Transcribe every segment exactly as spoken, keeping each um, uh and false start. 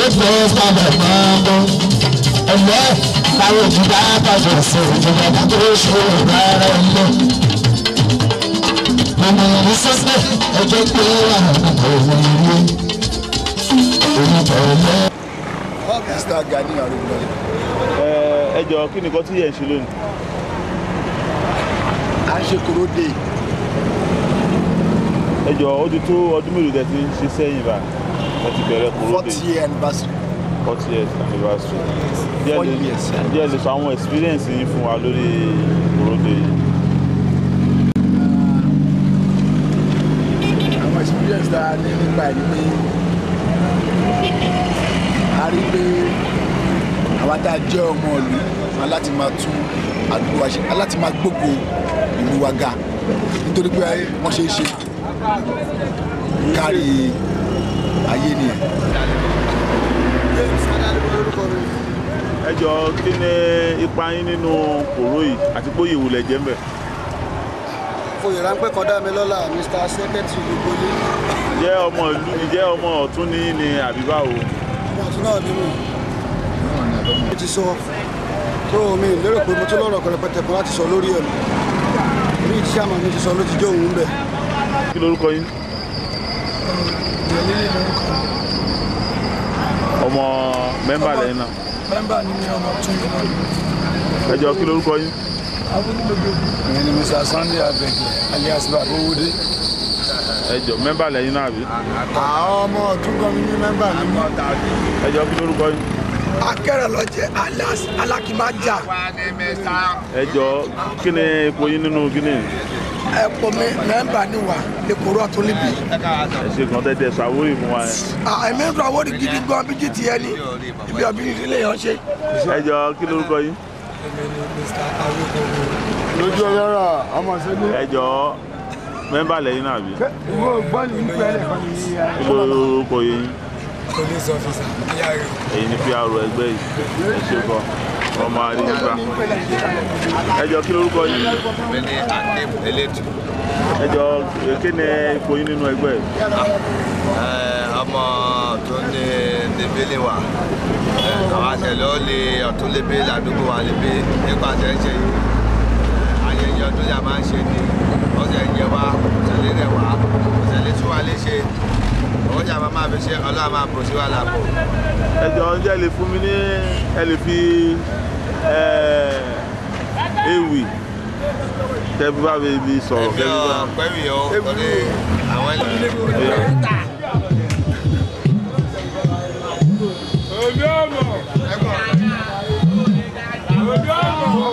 fẹ́ sábà máa bọ̀ ẹ̀lẹ́ káwọn òjìká bàjẹ́ sí ìjọba tó ṣe rárá ẹ̀lẹ́. Ọmọ ìlú sọ́sẹ́ ẹjọ́ pé àwọn ọmọ ìlú orúkọ ẹ̀lẹ́. Mister Gani Arúgbó. Ẹ jọ kí ni nǹkan tí yẹn ń ṣe lónìí? A ṣe kúrò dé. Ẹ jọ ó ti tó ọdún mélòó tẹ́ ti ń ṣe sẹ́yìn bá ẹ ti bẹ̀rẹ̀ kúrò dé. forty year anniversary. forty years anniversary. four years. Díẹ̀ lè sọ àwọn experience yín fún wa lórí kúrò dé yìí. Àwọn experience tá a ní nípa ẹ̀ ni pé a rí pé àwa tá a jẹ́ ọmọ ìlú aláti máa tún àdúgbò wa ṣe aláti máa gbógo ìlú wa ga nítorí pé wọ́n ṣe é ṣe kárí ayé nìyẹn. Ẹ jọ kí ni ipa yín nínú kòró yìí àti pé òye ìwòlẹ̀ jẹ́ ń bẹ̀? Oyè ráńpẹ́ kan dá mi lọ́lá Mister Secretary Gbogbolé. Ǹjẹ́ ọmọ ìlú ǹjẹ́ ọmọ ọ̀tún ní ní àbí báwo? Ọmọ ọ̀tún náà nínú. Mo ti sọ tó mi lérò pé mo tún lọ́rọ̀ pẹrẹpẹtẹ kan láti sọ lórí ẹ̀. Orí ìtí àmọ́ mi ti sọ ló ti jẹ́ òun bẹ̀. Kí lorúkọ yín? Ọmọ mẹ́mbà lẹ́yìn náà. Mẹ́mbà ni mi ọmọ tún mi náà. Ẹ jọ kí lorúkọ yín? Ìyẹn ni Mister Sunday Abẹ́kẹ̀ alias Babowode. Ẹ jọ mẹ́mbà lẹ́yìn náà àbí? Àwọn ọmọ ọ̀tún gan ni mẹ́mbà ni mọ́. Ẹ jọ kí lorúkọ yín? Akẹ́rẹ̀ lọ́jẹ́ alias Alákìmájà. Ẹ jọ kí ni ipò yín nínú Guinea? Ẹ̀pọ̀ mi mẹ́mbà ni wà lẹ́kọ̀ọ́ ọ̀tún níbí. Ẹ ṣe kan tẹ́tẹ́ sàwórì fún wa yẹn. Àìmí ń sọ àwòrì gidi gan bí jìtì ẹni ibi ọ̀bí ilé yẹn ṣe. Ẹ jọ kí lorúkọ yín? Lójú ọlọ́rọ̀ ọmọ sẹ́ni. Ẹ jọ mẹ́mbà lẹ́yìn náà àbí? Ìwọ gbọ́ ní ìpínlẹ̀ kan ní ìyá. Kí lorúkọ yín? Police officer P R O. Èyí ni P R O ẹgbẹ́ yìí. Ẹ ṣe kan ọmọ àríyìnbá. Ẹ jọ kí lorúkọ yín? Mi ni Akim Eletu. Ẹ jọ kí ni ipò yín nínú ẹgbẹ́ yìí? Ọmọ tó ní débélé wa. Àwọn àtẹ̀lẹ́ ó lè ọ̀tún lébé ládùúgbò wa lébé nípa àtẹ̀ṣe yìí. Ayẹyẹ ọdún yà máa ń ṣe ni ọ̀sẹ̀ yẹ wa, ọ̀sẹ̀ lérẹ̀ wa, ọ̀sẹ̀ lé tún wa lé ṣe. Owó jà máa fi ṣe ọlọ́run máa bò sí wa lápò. Ẹ jọ ǹjẹ́ ẹ lè fún mi ní ẹ lè fi ewì tẹ́bí bá mi sọ̀rọ̀ Ẹbí ọ pẹ́rì ọ torí àwọn ẹlẹ́yìn. Obi ọmọ. Obi ọmọ.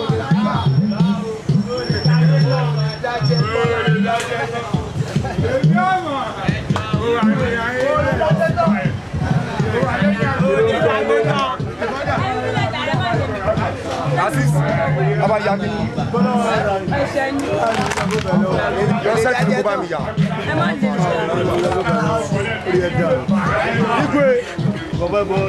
Asis, aba yaki. Yọ sẹ́ẹ̀tì kó bá mi yà. Igwe. Bọ̀bọ̀ bọ̀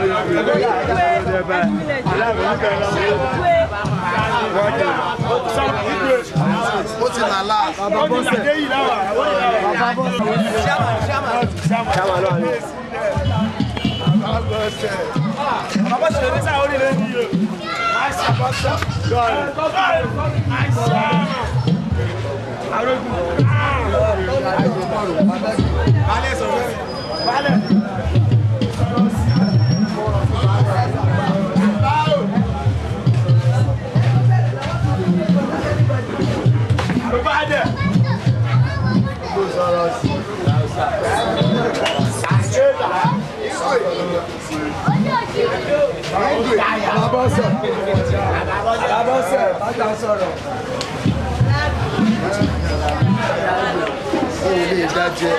Ó ti nà láà. bàbá bọ́sẹ̀. Bàbá bọ́sẹ̀. Ṣáma lọ àná. Bàbá ṣe ní sáà orí rẹ̀ nìyẹn. Àìsà bọ́sẹ̀. Àìsà. Arógùn. Balẹ̀ sọ̀rọ̀. Balẹ̀. Abọ́sẹ̀. Abọ́sẹ̀. Bàtà sọ̀rọ̀. Ó lè dájẹ́.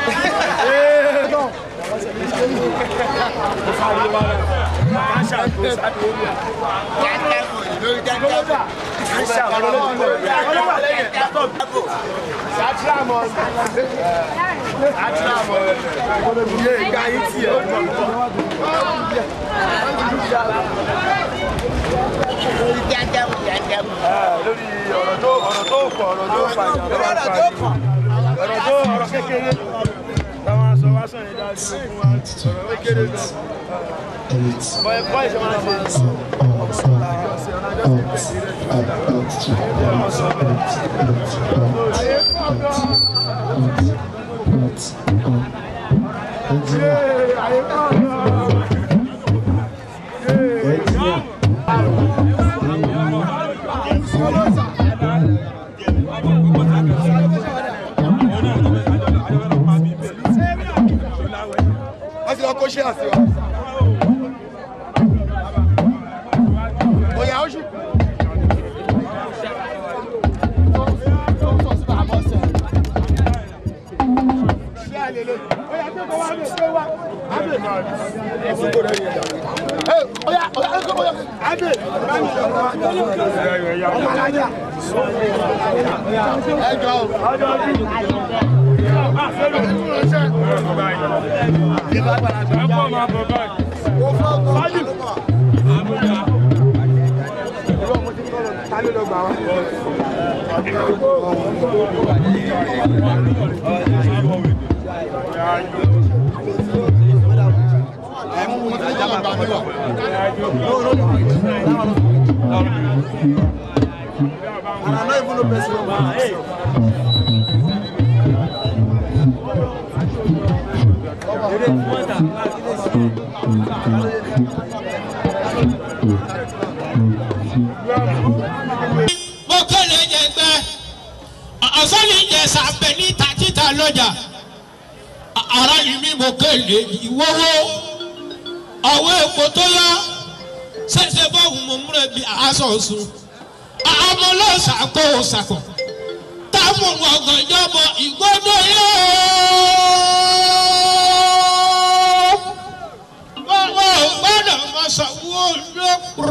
Lórí ọ̀rọ̀ tó ọ̀rọ̀ tó pọ̀ ọ̀rọ̀ tó fà ọ̀rọ̀ tó ọ̀rọ̀ kékeré táwọn aṣọ wá sọ̀rọ̀ dájú fún wa ọ̀rọ̀ kékeré gan. eight, out, out, out, Sọ̀sùn àmọ́ ló ṣàkó ṣàkó táwọn ọ̀gàn ìjọba ìgbọ́dọ̀ yóò wọ́n gbọ́dọ̀ mọ sọ̀wọ́ ló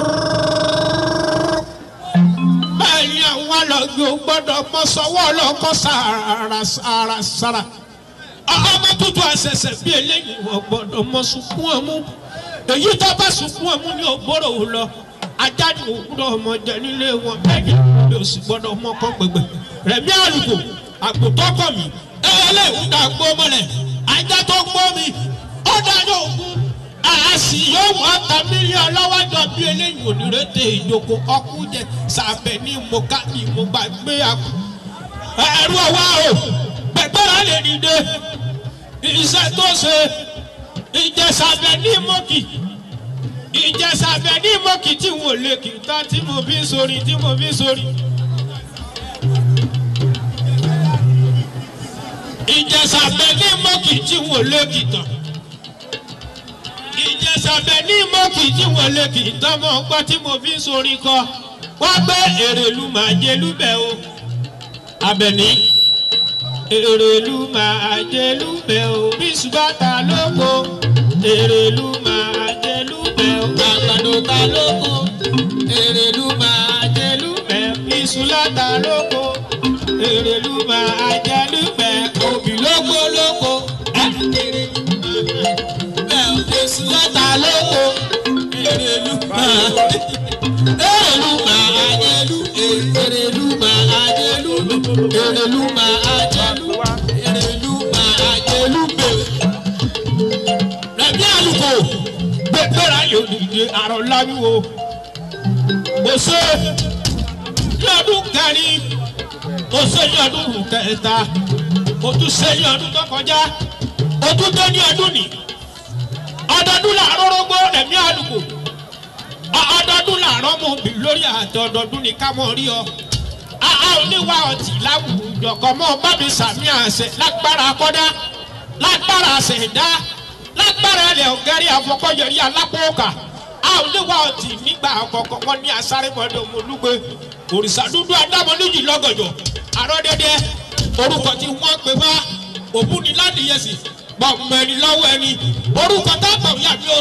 bẹ́ẹ̀ ni àwọn àlọ́gbé gbọ́dọ̀ mọ sọ̀wọ́ lọ́kọ́ sára sára sára ọmọ tuntun àṣẹ̀ṣẹ̀ bí eléyìí wọ́n gbọ́dọ̀ mọ sunkún ọmú èyí tó bá sunkún ọmú ni ò gbọ́dọ̀ lọ. Ajáde òwúrọ̀ ọmọ jẹ nílé wọn bẹ́ẹ̀ni ló sì gbọ́dọ̀ mọ́ kọ́ pẹ̀gbẹ̀ Rẹ̀mí Àlùkò àgbòtọ́kọ̀ mi ẹ̀ẹ́lẹ́ ìwúdà gbó mọ́lẹ̀ ajá tó gbó mi ó dájọ́ ògún àásì yóò wọ́n ta mílíọ̀nù lọ́wọ́jọ́ bí eléyìí onírètè ìjókòó ọkùnjẹ sàbẹ̀ ní mo ká ní mo gbà gbé àkù ẹ̀rú ọwọ́ o pẹ̀gbẹ́rẹ́ lè dìde iṣẹ́ tó ṣe ìjẹsàbẹ̀ ní mọ́kì. Ìjẹsàbẹ̀ ní mọ́kì tí wọ́n lè kì í tán tí mo fi ń sori tí mo fi ń sori. Ìjẹsàbẹ̀ ní mọ́kì tí wọ́n lè kì í tán. Ìjẹsàbẹ̀ ní mọ́kì tí wọ́n lè kì í tán mọ́ ọgbà tí mo fi ń sori kọ. Wọ́n gbé Èrèlú máa jẹ lúbẹ̀ o. Àbẹ̀ní Èrèlú máa jẹ lúbẹ̀ o. Bí ṣùgbọ́n lóko Èrèlú máa jẹ lúbẹ̀ o. Àgbàdo ta lóko Èrèlú máa jẹ lúbẹ̀. Iṣu láta lóko Èrèlú máa jẹ lúbẹ̀. Òbí lóko lóko Èrèlú máa iṣu láta lóko Èrèlú máa Èrèlú máa jẹ lú Èrèlú máa jẹ lú Èrèlú máa jẹ lú Èrèlú máa jẹ lúbẹ̀. Rẹ̀mí Àlùkò gbẹgbẹ́ra yóò dìde àrọ̀ láwíwo. Kò ṣe ní ọdún kẹrin, kò ṣe ní ọdún kẹta, kò tún ṣe ní ọdún tó kọjá, kò tún dé ní ọdún ní. Ọdọọdún làárọ̀ rógbó Rẹ̀mí Àlùkò. Ọdọọdún làárọ̀ mọ̀ bí lórí àti ọdọọdún ní ká mọ̀ rí ọ. Àá oníwà ọtí láwùjọ kọ́ mọ́ bá mi sàmì àṣẹ lágbára kọ́dá, lágbára àṣẹ̀dá. Lágbára ilẹ̀ ọ̀gẹ́rì àfọkọ́yẹrí alápòókà a ò lè wá ọtí nígbà àkọ́kọ́ wọn ní asárébọ̀dé ọmọlúgbé òrìṣà dúdú adámọ́níjì lọ́gọ̀jọ̀ àrọ́dẹ́dẹ́ orúkọ tí wọ́n pè wá òbú ni láti yẹsì gbọ̀mọ̀ ẹni lọ́wọ́ ẹni orúkọ tábọ̀ yà mí ó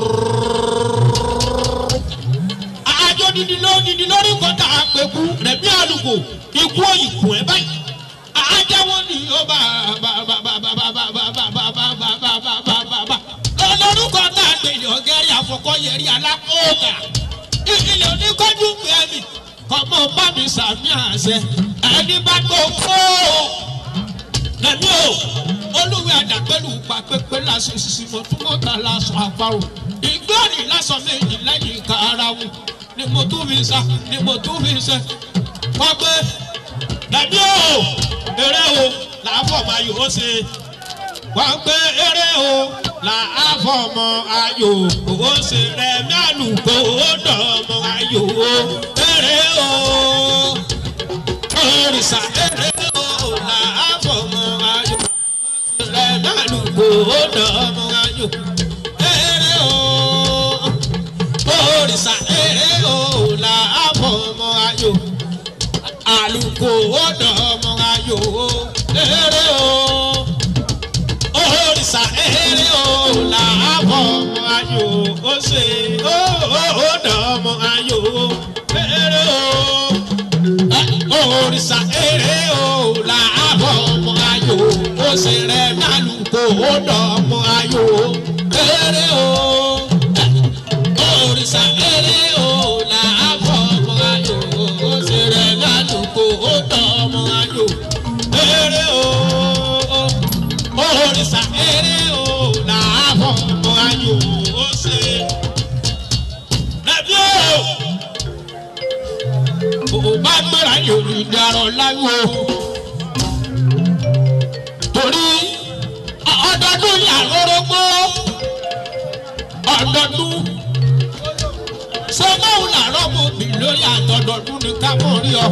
sùúrù. àjọ dídí lódìdí lórí kọ́tà àpèkú Rẹ̀mí Àlùkò ikú òyìnbó ẹ̀ báyìí àjẹwọ́ ni ó bá bá bá bá bá bá bá bá bá bá bá bá bá bá bá bá bá lọ́lọ́rùkọ tá a gbé ní ọ̀gẹ́rì àfọkọ́yẹrí alápòókà ìkìlẹ̀ oníkọ́jú pé ẹ̀mí kọ́mọ bá mi sàmì àṣẹ ẹni bá tó kó Rẹ̀mí o olúwe àdàpẹ́lú pa pépé lásán ìṣiṣẹ́ mọ́túmọ́ta lásán àparò ìgbọ́nì lásán méjì lẹ́yìn kàráwù ni mo tún fi sa ni mo tún fi ṣe wọ́n gbé dàbí o eré o làáfọ̀ máa yòó ṣe wọ́n gbé eré o làáfọ̀ mọ ayò owó ṣe rẹ̀ mẹ́àlùkò ó dọ̀mọ ayò eré o òrìṣà eré o làáfọ̀ mọ ayò rẹ̀ mẹ́àlùkò ó dọ̀mọ ayò eré o òrìṣà eré o làáfọ̀ mọ ayò àlùkò ó dọ̀mọ ayò eré o òrìṣà eré o làábọ̀ ọmọ ayò ó ṣe ó dọ̀mọ ayò eré o òrìṣà eré o làábọ̀ ọmọ ayò ó ṣe rẹ nálùkò ó dọ̀mọ ayò eré o òrìṣà eré o làábọ̀ ọmọ ayò ó ṣe rẹ nálùkò ó dọ̀mọ ayò eré o òrìṣà eré o làábọ̀ ọmọ ayò ó ṣe lẹ́bí o ò bá gbéra yóò ní darọ̀ láwọ torí ọdọọdún ní àrọ́rọ́gbó ọdọọdún sọmọ́hún làárọ̀ mọ́ mi lórí àtọ̀dọ̀dún ní kámọ́ rí ọ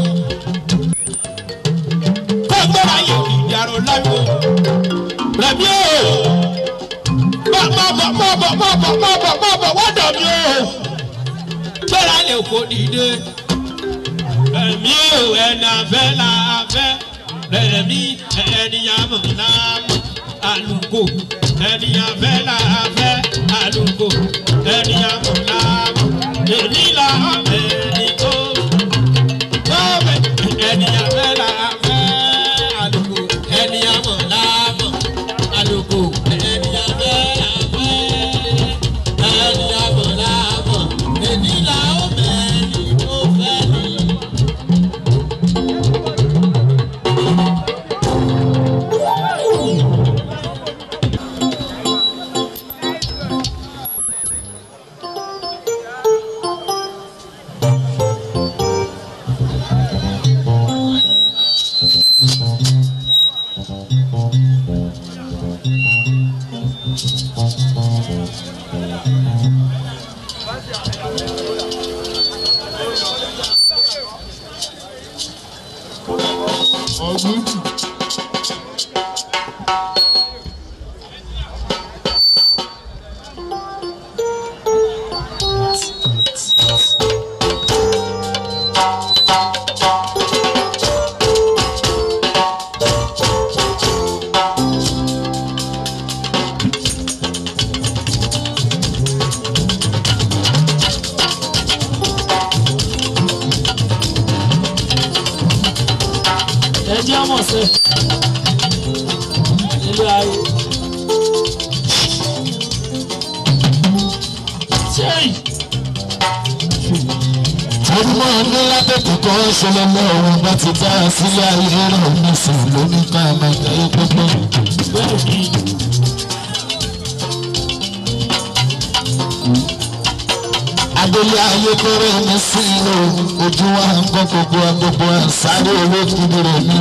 kó gbéra yóò ní darọ̀ láwọ rẹ̀mí o má bọ̀ má bọ̀ má bọ̀ má bọ̀ má bọ̀ wọ́dọ̀ mi o gbéra lè kó dìde rẹ̀mí o ẹni afẹ́ la afẹ́ rẹ̀mí ẹni amọ̀ la mọ̀ àlùkò ẹni afẹ́ la afẹ́ àlùkò ẹni amọ̀ la mọ̀ èmi la ọ̀bẹ ẹni tó ọ̀bẹ ẹni afẹ́ la afẹ́ àlùkò ẹni amọ̀ la mọ̀ àlùkò ẹni afẹ́ la afẹ́ ẹni amọ̀ la mọ̀ èmi la ọ̀bẹ ẹni tó fẹ́ ni. Ṣọlọ́mọ ọ̀run bá ti dá sílé ayé rẹ̀ nísìn lóní ká máa jẹ́ pípẹ́. Adélé ayé kórè mi sí o, ojú wa ń gbọ́ gbogbo agbogbo àṣàrí owó kúndùn rẹ̀ ní.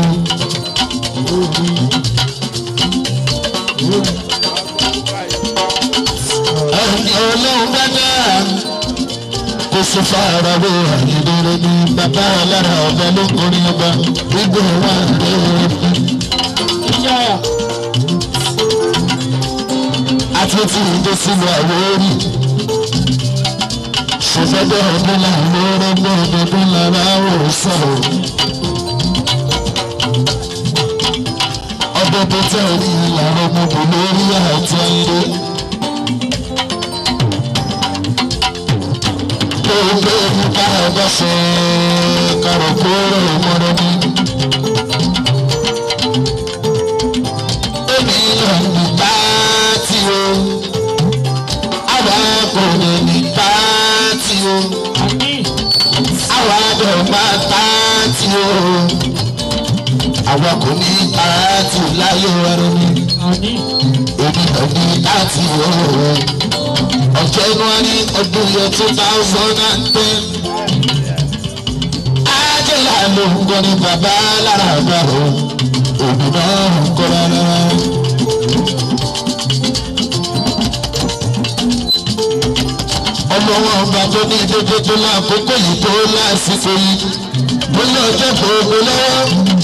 Ẹni ọlọ́run bá dáa. Kò sí fara wé àyèdèrè ní bàbá alára ọba ló kọrin ọba gbígbó wà lóore. Àti tí ìdó sílùú Àwórì. Ṣèṣẹ́jọ́ ọdún làwọn orógbó ọdún lára ò sọ̀rọ̀. Ọdún tó tẹ̀ ní ìlànà ọmọbìnrin lórí àti ayé. Gbogbo nípa ọgbà ṣe kàrò kúrò mọ́rọ́ ní. Èmi lọ ní pàtì o, àwa kò lè ní pàtì o, àwa dọ̀ máa pàtì o, àwa kò ní àti láyé ẹrú ni èmi kò ní láti wọ́ọ̀ ọjọ́ inú wa ní ọdún yẹn two thousand and ten ájẹ́lá ló ń gbọ́ ní bàbá lára àgbà o èmi náà ń kọ́ rárá. ọmọ wọn ọba tó ní dédé tó lákòókò yìí tó lásìkò yìí mo ní ọjọ́ gbogbo lọ́wọ́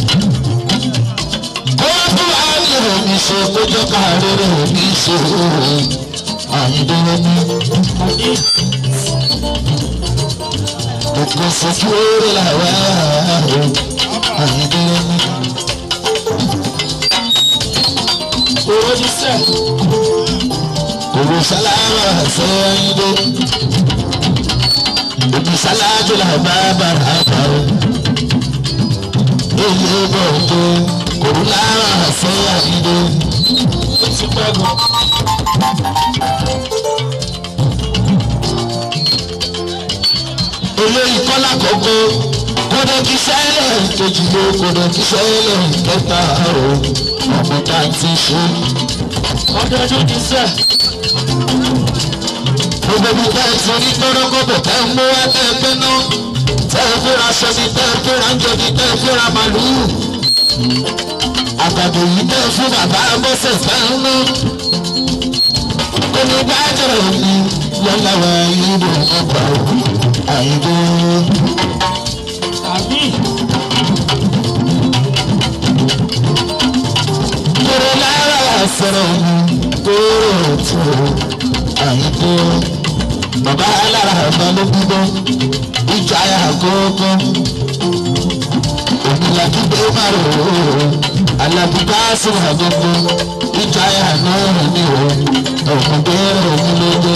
kó wá fún wa ní òní ṣe kó jẹ́ ká rere òní ṣe àyíndúró ní. Òkú sókè orí làwa àyíndúró ní. Owó ní sẹ́. Owó sálámà ṣe àyíndó. Òbí sálájú là bá bàrà bá o. Èyí bọ̀ tó kòrò lára ṣe àyíndó. Ó ti pẹ́ gan. Olórí kọ́lá kọ̀ọ̀kọ́ kódé kí sẹ́lẹ̀ kejì ló kódé kí sẹ́lẹ̀ kẹta o ọmọ tá a ti ṣe. ọdọọdún ti sẹ́. gbogbo ibi tẹ́ ẹ ti rí tọ́rọ́kọ́bọ̀ tẹ́ ń mú wá tẹ́ ẹ fẹ́ ná tẹ́ ẹ fẹ́ra aṣọ ni tẹ́ ẹ fẹ́ra oúnjẹ ni tẹ́ ẹ fẹ́ra màlúù. àgbàdo yìí tẹ́ ẹ fún bàbá bọ́sẹ̀ fẹ́ ń ná. kò ní bá jẹ̀rọ̀ mi lọ́la wa yìí ló ń bọ̀ àyíndó. Àbí. Kúrò lára sọ̀rọ̀ mi, kúrò tó àyíndó. Bàbá alára àgbà ló gbígbọ́, ìjà yà kókó. Òmìnira gbígbé máa rò ó, alábùbá sí àgbọ̀gbọ̀. Ìjà yà náà ní o, ọ̀gbọ̀n bẹ́ẹ̀rẹ̀ òun ló dé.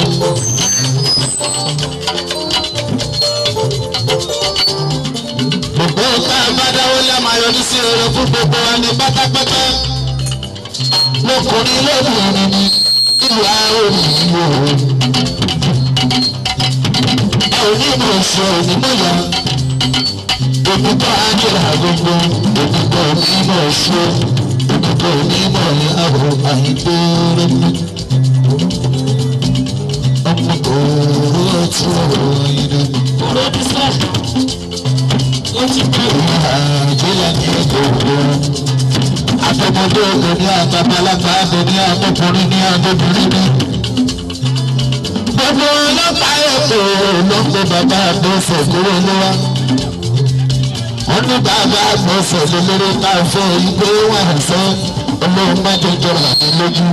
Gbogbo ọ̀gá àbádáwó lá máa yọrí sí ọ̀rọ̀ fún gbogbo wa ní pátápátá. Lọkùnrin lóbìnrin ni ìwà òyìnbó. A ò ní mọ̀ ṣe onímọ̀yà. Òkúta ájẹ́lá gbogbo, òkúta onímọ̀ ṣe, òkúta onímọ̀ ní àwọ̀ àyíndó rẹ̀. Ọmọ kò rọ̀ tí ọ̀rọ̀ àyíndó. Ọ̀rọ̀ bí sá. Àjẹ́lá ní gbogbo. Àtọmọdé obìnrin àtàbálàgbà obìnrin àtọkùnrin ní àtọkùnrin ní. Gbogbo ọlọ́pàá èkó ló ń pe bàbá àgbọ̀nsẹ̀ kúrò lọ́wọ́. Wọ́n ní bàbá àgbọ̀nsẹ̀ lélẹ́rẹ́ ká fẹ́ ìgbé wọn àṣẹ olóhùn májèjọ ràmí lójú.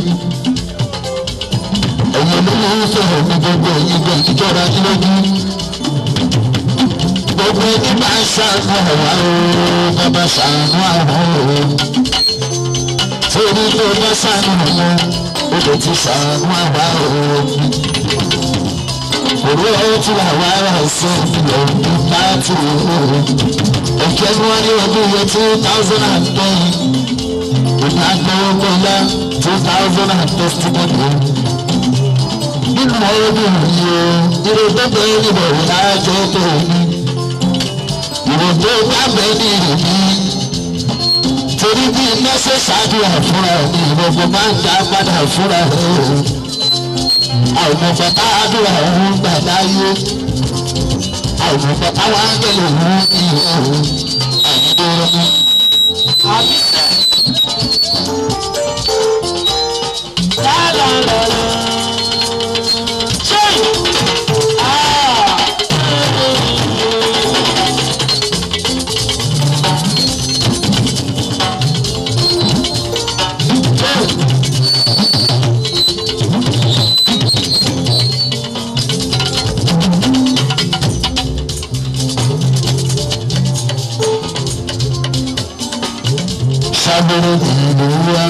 Ẹ̀yin olóhùn fẹ́ràn ní gbogbo ẹ̀yin gbọ́ ìjọra lójú. Gbogbo ẹni máa ń ṣàánú àwa o, bàbá ṣàánú àwọn o. Torí tó bá ṣàánú àwọn, ó lè ti ṣàánú àwa o. Òru ẹ̀ tí àwa rà sí ìlọ̀ ní pàtó o. Ẹ̀kẹ́ ni wọ́n ní ọdún yẹn two thousand and ten. Ìgbà gbọ́wọ́ gbọ́lá two thousand and testimony. Nínú ọdún yìí o, ìrògbọ́gbọ́ ìrìbọ̀ ìdájọ́ tó ní. Ìrògbò gbàgbé ní ìròbí torí bí iná ṣe ṣàdúrà fúnra ní ìrògbò máa ń dá padà fúnra rẹ̀ o. Àwọn ọ̀fẹ́ káàdúrà òun gbà láyé. Àwọn ọ̀fẹ́ káwọn ángẹ́lì òun ní ìhò àyíndó rẹ̀. Àbísẹ̀. Lálàlọ́lọ́. Ṣé Ṣàwòrán ìlú wa,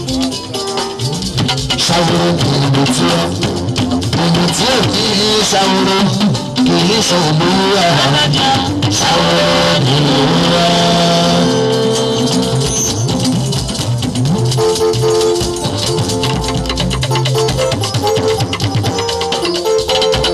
ṣàwòrán ìlú tí wa, ìlú tí ò kí í ṣàwòrán kì í ṣòwò wa, ṣàwòrán ìlú wa.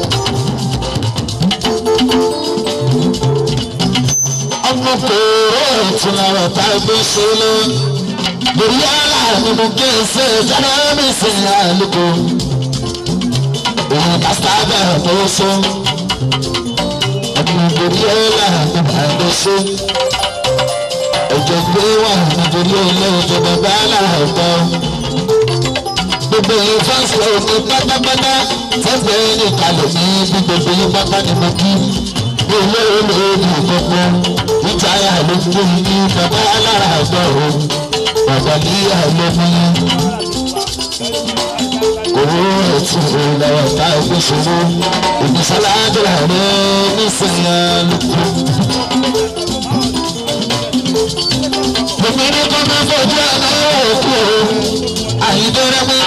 Ọmọ kòró ọ̀tún làwọn tá a gbé ṣe lọ. Lórí ọ̀la ni mo ké ṣe jáde mi sí àlùkò. Òun kàṣàbà tó so. Ọdún lórí ọ̀la ni màá lè ṣe. Ẹ̀jẹ̀ gbé wà nítorí ilé ìjọ bàbá aláàbọ̀. Gbogbo yìí fáṣọ òní pátápátá fẹ́fẹ́ ní kalẹ̀ ní bí gbogbo yìí pátá ni mo kí. Ní ilé olóògùn gbogbo ìjà ló kú ní bàbá aláàbọ̀ o. Bàbá ní àlọ́mú. Owó ẹ̀tù lọ́wọ́ tá a gbé ṣòro. Ìgbésọ́lá àdúrà rẹ̀ nísìnyí àlùkò. Èmi ní kọ́ máa fojú aláwọ̀ òkú o, àyídọ́rẹ́ mọ́.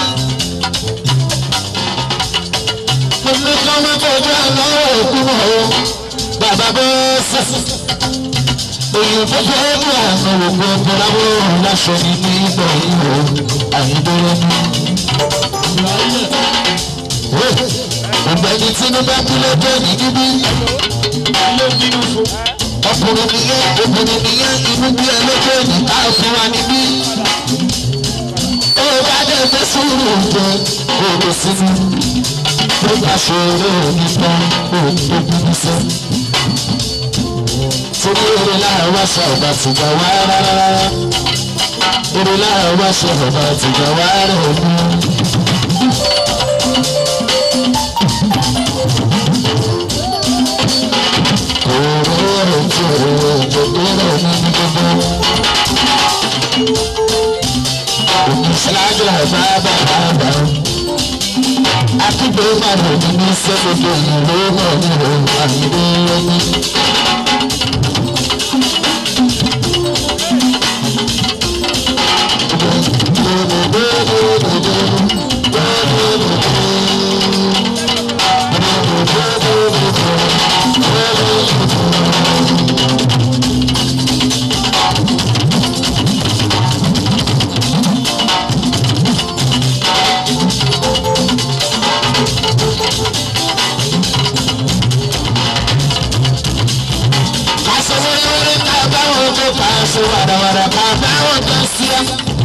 Èmi kọ́ máa fojú aláwọ̀ òkú mọ́ o, bàbá bọ́ sẹ́sẹ́. Òyìnbó fẹ́ mú àwọn òkú ọ̀pọ̀láwọ̀ láṣọ ní ní ìgbà yìí o, àyídọ́rẹ́ mọ́. Ọ̀gbẹ́ni Tinubu kíló dé ní níbí. Ọkùnrin nìyẹn, obìnrin nìyẹn, inú bí ẹlẹ́jọ́ ní ká fún wa níbí. Ó bá dé fẹ́ sùúrù jẹ òòrùn sínú. Ó bá ṣòro nípa òòrùn tó bí sẹ́. Torí eré láàárọ̀ wá sọ ọ̀gá tìgbà wá rárá. Eré láàárọ̀ wá sọ ọ̀gá tìgbà wá rẹ̀ mú. Ìṣẹ́lájọ́ bàbá bàbá akíkó ìbàdàn ní ní sẹ́gbẹ̀dẹ̀ ìlú náà ní ìròyìn àyíké ẹni. Wàràwàrà bàbá wọn tó sí ẹ.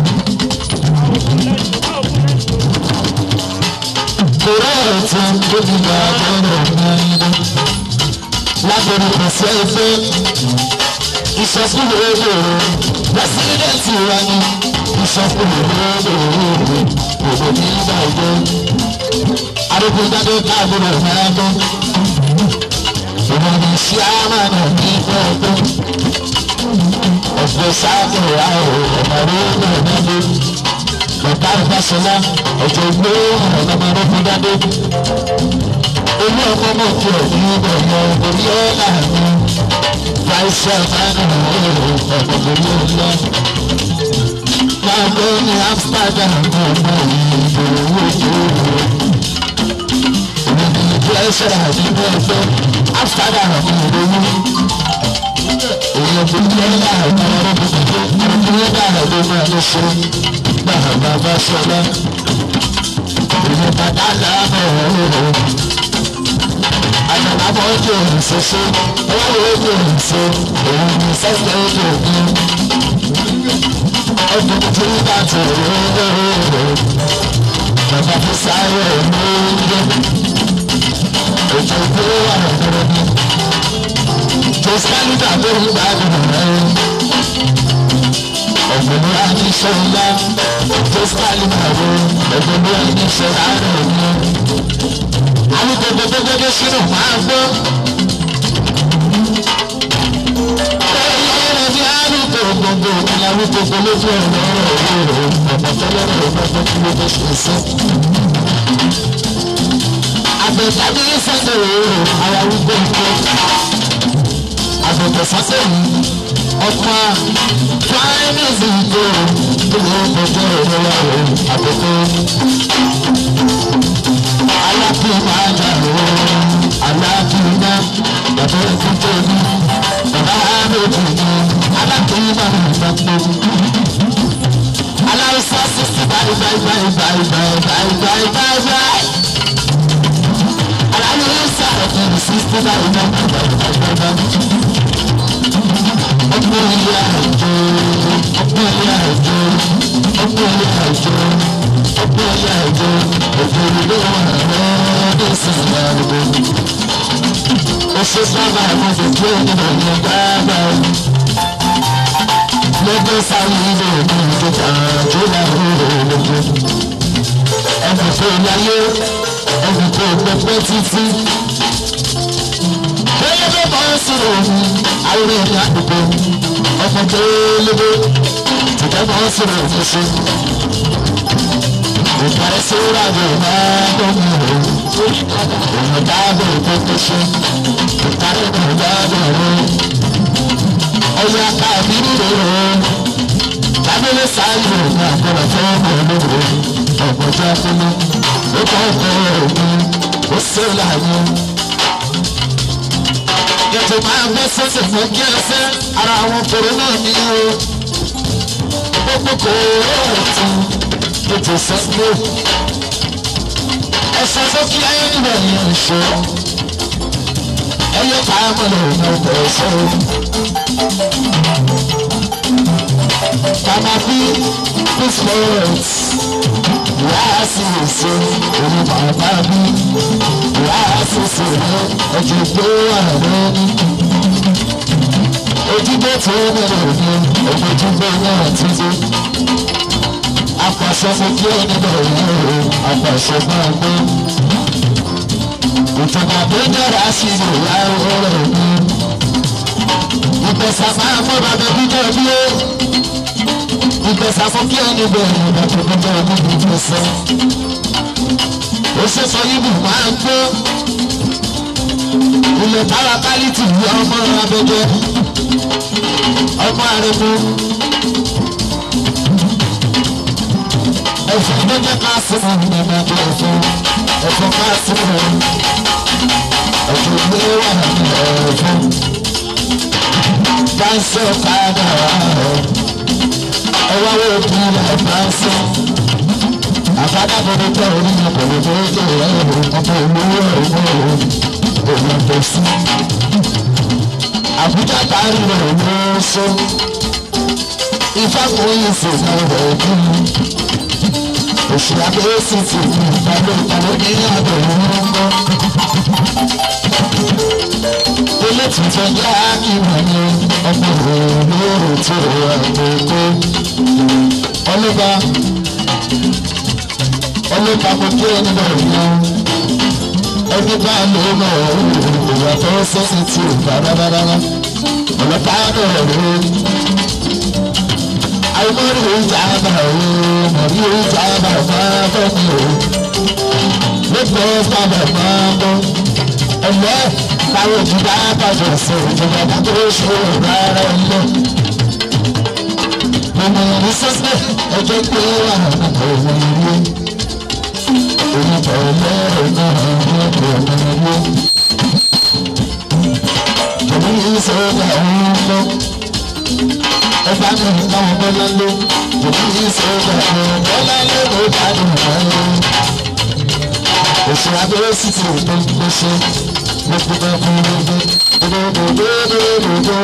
Kòró ọ̀tún lójú bàbá ọ̀nà ìlú. Lábẹ̀rẹ̀ kò sí ẹgbẹ́. Ìṣọ́kùnrin olóòrò. Pẹ́sidẹ́ntì wa ni ìṣọ́kùnrin olóòrò. Òbò ní ìgbàgbọ́. Adókòjáde káàbùrò náà gbọ́. Ìmọ̀ ní ṣí àmàlà ní ìgbà ọgbọ́n. Ọ̀pọ̀ sáàmù àwọn ọ̀mọ̀rọ̀ ọ̀nàdé. Bàbá Ìbáṣọlá ọ̀jọ̀ ìgbé ọ̀nàmọ̀rọ̀ fúndáde. Olú ọmọ mọ̀ kí ọ̀dí ọ̀yọ́ orí ọ̀là mi. Fáìsì àbánà ọ̀pọ̀ orí ọ̀lá. Láàbọ̀ ní Amsterdam ọ̀nà ìbò owó tó rò. Ìrìnàjò ìpẹ́sẹ̀ àdúgbò ẹgbẹ́ Amsterdam ọ̀nà ìbò èèyàn tó ń bá àwọn ọ̀rọ̀ gbogbo ọdún bá àwọn ọmọ ẹ̀ ṣe bá àwọn bàbá ṣọlá èèyàn bàbá làbọ̀ ọ̀rọ̀ àtàlábọ̀ ọjọ́ ìṣẹṣẹ ọwọ́ ọjọ́ ìṣẹ èèyàn ní sẹ́sẹ̀ ọjọ́ òbí ọdún tó ń bá tó rọ̀ bàbá fún sáré ọmọ oúnjẹ ètò ìgbé wà lọ́dọ̀ ní. Jọ́sálídà ló ń bá dùn rẹ̀. Ọ̀gbọ̀n Aníṣọ́lá Jọ́sálídà ló ọ̀gbọ̀n Aníṣọ́lá rẹ̀ ní. Àwọn gbogbo gbogbo sínú máa gbọ́. Ẹ̀yẹ́ ní àrùkò gbogbo ìlànà gbogbo lójú ọ̀rọ̀ ọ̀rọ̀ ọ̀rọ̀ ọ̀pọ̀tọ́lọ́rọ̀ ọ̀pọ̀tọ́ kí ló bẹ́ ṣe sí. Àbẹ̀tàbí sẹ́sẹ̀ òru àwọn arúgbó nǹkan. Àbẹ̀tẹ̀ sásẹ̀ yìí ọ̀pá fáínìsì ìgò ìlú ọjọ́ ìrora rẹ̀ àbẹ̀tẹ̀. Alákùnrin àjà rẹ̀ alákùnrin náà bàbá ìfúnjẹ́ ní bàbá àbẹ̀tẹ̀ ní alákùnrin náà ní ìgbàgbọ́. Aláìsá sísè báyìí báyìí báyìí báyìí báyìí báyìí báyìí báyìí. Aláìsá ọ̀gbìn sísè báyìí báyìí báyìí báyìí báyìí. ilé àjò ọgbọ́n ilé àjò ọgbọ́n ilé àjò ọgbọ́n ilé àjò òfin ilé wà lọ́dún ìsìn àrùbọ̀. Oṣù sábà mo fi kí onímọ̀ ní gbàgbà o. Lọ́dún sáré ilé mi ìjọba tó láàrú òòlù. Ẹnì tó láyé ẹnì tó pẹpẹ títí. Bẹ́ẹ̀ ló bọ́ sọ̀rọ̀ mi, àwọn ènìyàn àdúgbò ọmọ tó lébo tìjẹ́ bọ́ sọ̀rọ̀ mi ṣe. Ìparí sóra mi máa ń bọ̀ mí o. Èèyàn dáàbò tó tó ṣe. Ìparí mi dáàbò o. Ọ̀yà káàbí nílò o. Lábẹ́lẹ́ sáyé o ní àbúrò tó ń bọ̀ lóko. Ọ̀pọ̀ tó kúlú. Ó kọ́ ọ̀pọ̀ òní. Ó ṣe láàyè. Ètò máa ń bẹ́ sọ́sẹ̀ fún kí ẹ fẹ́ ara àwọn kòró náà ní o. Gbogbo kòró ọ̀tún ètò sọ́sẹ̀. Ẹ̀sán tó kí ayé níbẹ̀ ní ìṣó. Ẹyẹ káàmọ́ lè ní ọ̀pọ̀ ẹ̀ṣọ́. Kàmá bí Christmas láàásì èso òun bàbá bí láàásì èso ọjọ́ gbé àárẹ̀ ní. Ojúgbé tó nílò ní ojúgbé náà títí. Apàṣẹ mo kí ó nílò yìí o, apàṣẹ máa gbé. Ìjọba tó dára sí ìyá ọ̀rọ̀ mi. Ìgbésà máa mọ́ bàbá bíjọ́ bí ó. Ìgbésà fún kí ó nílò yìí bàbá bíjọ́ bí ìgbésẹ̀. Ó ṣe sọ yìí bù máa ń gbó. Ilẹ̀ táwa kálítì yí ọmọ abẹ́jẹ́. Ọmọ àrẹ̀mú. Ẹ̀fọ́ ló jẹ́ ká sí mọ̀ ní ẹ̀mẹ́jọ ẹ̀fọ́. Ẹ̀fọ́ ká sí mọ̀. Ẹ̀fọ́ gbé wà ní ẹ̀fọ́. Báńsì ọ̀kadà ẹ̀. Ẹwà wo bí ilẹ̀ báńsì. Àbádá bọ̀dọ̀ tẹ̀ orí mi kò lè tó tó rẹ̀ o. Ọmọ olówó ẹ̀wọ̀ o. Òun kò sí. Àbújá parí rẹ̀ ló so. Ifá kò yí fòmù rẹ̀ bí. Òṣù abẹ́rẹ́ sì ti mú ìpàdé ìpàdé ní àbẹ̀ ìwọ̀n gbọ́. Ilé tuntun yá ìwọ̀n ni ọmọ òwúrò tó àgbègbè. Ọlọ́ba ọlọ́ba kò kí ẹni bọ̀ yẹn. Ẹni bá lè mọ̀ ìwà tó sẹ́sìn tí ò bá rárá. Ọlọ́ba náà rẹ̀. Àìmọ́rí ìjà àbà o, mọ̀rí ìjà àbà máa bọ́ mi o. Lẹ́gbẹ̀ẹ́ sábà máa bọ́. Ẹ̀lẹ́ báwo ti bá bàjẹ́ sí ìjọba bá tó ṣe rárá ilé. Mọ̀mọ́ ní sọ́sẹ̀ ẹjọ́ pé wà nínú òun ilé. Èmi bẹ̀rẹ̀ lẹ́rẹ̀ náà ní òun ilé. Tòmí ìṣòro àwọn ọmọ. Ẹgbà mi náà bọ́lá lé, òbí yìí ṣe é gbà pé bọ́lá lé ló bá dùn wọ́n. Òṣù abẹ́rẹ́ sì ti rò tó tó ṣe, mo fi bá fún mi dé. Dòdòdòdòdòdò,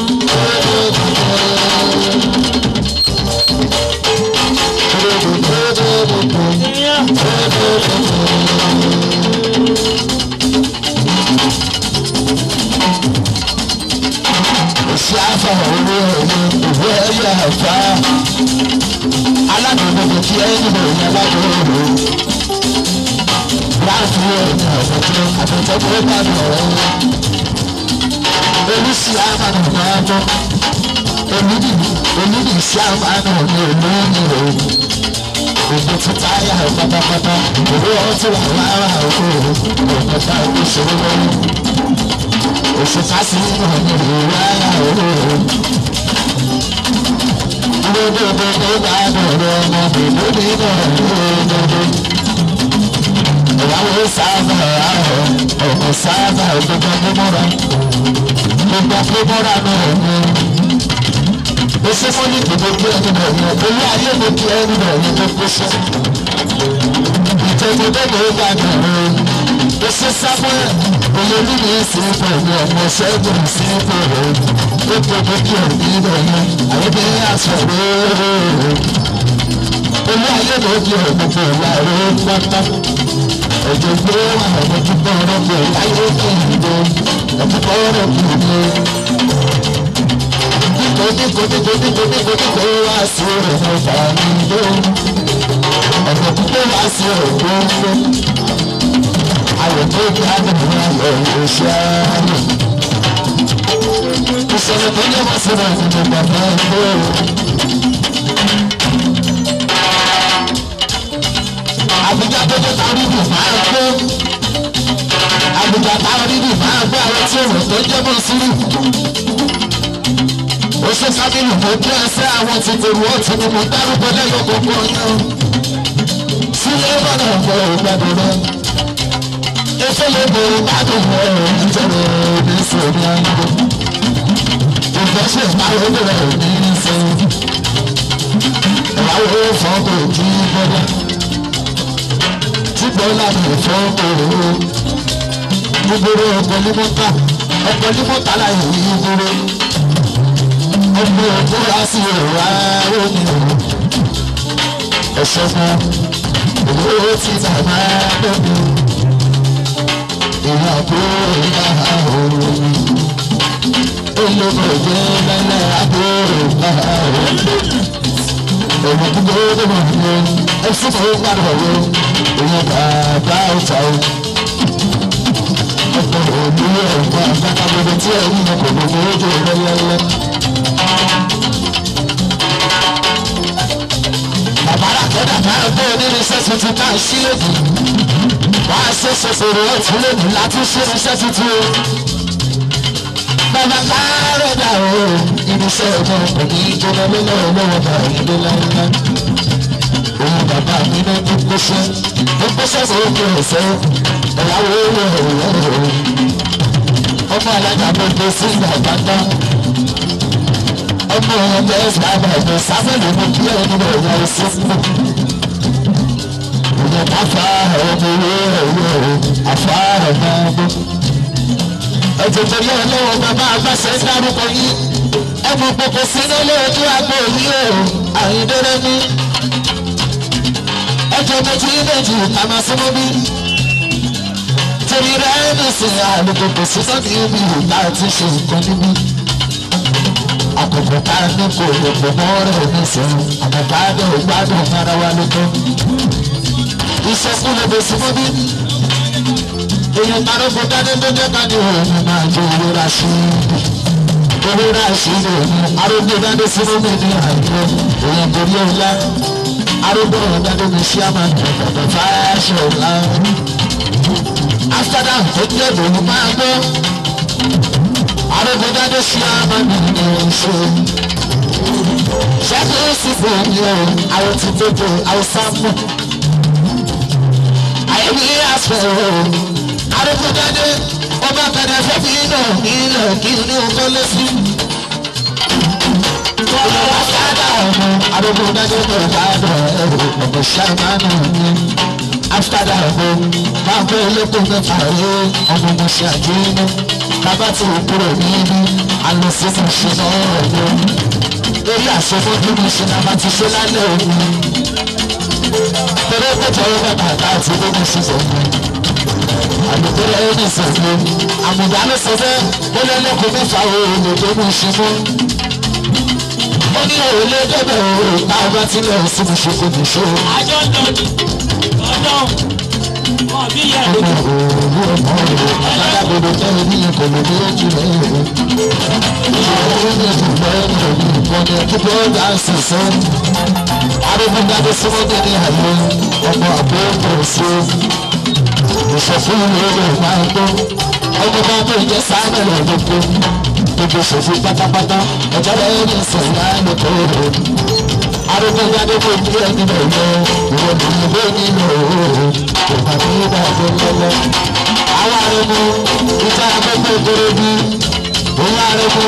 Ṣáfà owó ẹ̀yẹ ìwé ẹ̀yẹ ẹ̀fà. Alágbègbè kí ẹ̀yìn bò ní alágbègbè. Láàfin ẹ̀yìn àbẹ̀tẹ̀ àbẹ̀tẹ̀ tó bá bẹ̀rẹ̀. Olùsí àmàlù máa bọ̀. Olùdí olùdí sí àmàlù ní olóyìn o. Ògbó ti táyà pátápátá. Òwú ọtí wà lára òkú o. Òkúta ìṣòro lọ́wọ́. Oṣù fásitì nínú ọ̀nà ìwé ayá òwò. Gbogbo gbogbo bá dọ̀rọ̀ ọmọ bèbè nínú ọ̀dọ́dọ́. Ìyàwó sábà àhọ̀ ọ̀pọ̀ sábà gbogbo gbogbo gbogbo gbogbo náà ní. Oṣù fún ní gbogbo kí ẹni bọ̀ yẹn. Olú ayé mo kí ẹni bọ̀ yẹn tó kó ṣe. Ìtẹ̀gbọ́dọ̀ ló bá dọ̀rọ̀. Oṣù sábà olórí mi sì ń pọ̀ ní ọmọ ṣẹ́gun sí pẹ̀lú tó tóbi kí ẹ̀ ní ìbẹ̀rẹ̀ àyẹ̀dẹ̀ àṣọ̀rọ̀ olú ayé ló di ọ̀gbọ̀gbọ̀ ìyàrá pátá ẹ̀jẹ̀ gbé wà lọ́dúnkọ́ ọ̀rọ̀gbọ̀ láyé ìdìbò ọ̀dúnkọ́ ọ̀rọ̀gbọ̀ ìdìbò dípò dípò dípò dípò dípò wá sí ọ̀rọ̀ fàmílò ọ̀rọ̀ púpọ̀ wá sí ọ̀rọ̀ ayọ̀ tó kí á dùn ní ayọ̀ ìṣẹ́ ìṣẹ̀lẹ̀ tó yẹ wá sí ọ̀rọ̀ ìdìbò bàbá ẹgbẹ́ àbújá tó tó táwọn ìdìbò máa gbó àbújá táwọn ìdìbò máa gbó àwọn tí òun tó jẹ́ mọ́ sílù ó ṣe sábìlì mo dé ẹsẹ̀ àwọn tí tèrú ọ̀tún ni mo dárúkọ lẹ́yọ̀ gbogbo ọ̀yàn sílé bọ́dà ọ̀pọ̀ ìgbàdùn rẹ̀ efe lè bọ̀ ìgbàdùn rẹ̀ nítorí ní sèmi àgbo ìfẹsẹ̀ ìpàrọ̀ rẹ̀ ní sẹ́yìn ìwáwó fọ́ọ̀kọ̀ ojú bọ́dà tí bọ́lá mi fọ́ọ̀kọ̀ òwò gbogbo ọkọ̀ ní mọ́tà ọkọ̀ ní mọ́tà láì rí gbogbo ọmọ òkúra sí ìwà òní ẹ̀ṣọ́ fún owó tí ta máa dọ́gbù ìwà àbúrò ìgbà òní olóko ìgbẹ́ lẹ́lẹ́ àbúrò ìgbà òní òní gbogbo ọdún ọdún ẹ̀ṣọ́ fún gbàdọ̀ wọ ìwọ̀n bàbá ọ̀tá o ọkọ̀ òní ẹ̀kọ́ àgbàkàgbọ̀dọ̀ tí ẹ̀yìn ọkọ̀ gbogbo ojú ìrẹ́lẹ́lẹ́. Bàbára kọ́dà máa gbé onírinṣẹ́ tuntun ká sí lòdì. Wọ́n á ṣe ṣòṣòro ọ̀tún lòdì láti ṣe irinṣẹ́ tuntun. Bàbá káàárọ̀ dà o, irinṣẹ́ ọmọ kò ní í jóná lọ́wọ́ lọ́wọ́ bá ìdílé láńlá. Òun bàbá mi náà tó kóṣẹ́, ó kóṣẹ́ sí òkè ọ̀sẹ̀, ọ̀làwọ̀ owó ọ̀rọ̀ ọmọ alájà gbogbo sí ìgbà pátá. Ọmọ ọmọ ẹ̀sìn àbàdàn sábẹ́lì mú kí ẹni rẹ̀ wá sí fún. Ìyẹn káfá ọmọ owó ẹ̀rọ àfá ọmọ ọmọ. Ẹ̀jẹ̀ tó yẹ ọlọ́wọ́ bàbá àgbàṣẹ dárúkọ yìí. Ẹ̀mú gbogbo sínú lójú àgbo yìí o, àyíndẹ́rẹ́ ní. Ẹ̀jẹ̀ méjì méjì ká máa súnmọ́ bí. Torí rẹ̀ ní sìn àlùkòkò sísọ́ ní ibi ìgbà tí ṣe nǹkan níbí. Àkókò ká ní kò lè pò mọ́ rẹ̀ nísìnyí, àkókò àdé ìgbádùn ara wa lóko. Ìṣẹ́kù lè bèsì mọ́ bí. Èèyàn kan ló fún dáadé tó jẹ́ ká ní òun máa jó owó ra sí i. Owó ra sí i lòun arógbó dáadé sínú mi ní àìjọ. Èèyàn torí ọ̀la arógbó dáadé mi ṣí àmà ìjọba fáṣọ ọ̀la. After that, ó jẹ́ lòun máa gbọ́. Arógbó dáadé ṣí àmà ìjọba ṣe. Ṣẹ́gun sì fún mi o, àwọn ti tètè àwọn sáfù. Àyẹ̀wò yìí àṣẹ o. Arógbódádé ọba kẹdẹ fẹbi náà nílẹ̀ kí ní ọkọ lẹsí. Ọlọ́wọ́ sáádà ọmọ Arógbódádé náà dáadọ̀ ẹ̀rọ ọ̀gbọ̀n ṣáìmánù ní. Áfítàdà ọmọ máa gbé olóko mẹ́fà ré ọmọ ọmọ ṣe àjẹyìnbó. Bàbá tí ò kúrò níbí alùsíkù ṣe náà ọ̀gbọ́n. Lórí àṣemọ́jú mi ṣe náà bá ti ṣe lálẹ́ òní. Tẹ̀lé pẹ̀tẹ̀ ọ̀rọ̀ bàtà àti olóko ṣiṣẹ́ mi. Àdùkúrẹ́ ẹni sọ̀tún àmùdá ló sọ fẹ́ ó lẹ́lẹ́kùn mẹ́fà òòlù tó mú ṣe fún. Ó ní òòlù débẹ̀ òòlù tá a bá tilẹ̀ sí mi ṣe kò ní ṣe. àjọ náà ni ọ̀nà ọ̀bí yẹn ló Ọmọ òòlù ọmọ òòlù alágbèdè tẹ́lẹ̀ ní kò lè ní ojú rẹ̀ èrò. Ìṣòro ní ìdùnnú ẹni òní ìkọ́ni ẹ̀kúkọ́ ọ̀gá ṣẹ̀ṣẹ̀. Arógbódádé sọ́mọ́dé ní àyè ọmọ àbúrò sí ìṣòfin ìlú máa ń gbó ọmọ bá tó jẹ sábẹ lọdọdọ gbogbo ìṣòfin pátápátá ọjọ́ lẹ́yìn ní ìsìnká lóko rẹ Arógbódádé kò ní ẹni lọ yọ ìwọ nìyí bó nínú òòrùn kò bá ní ìdájọ́ lọ́lọ́. Àwọn arẹmú ìjà afẹ́fẹ́ kóró bí òun arẹmú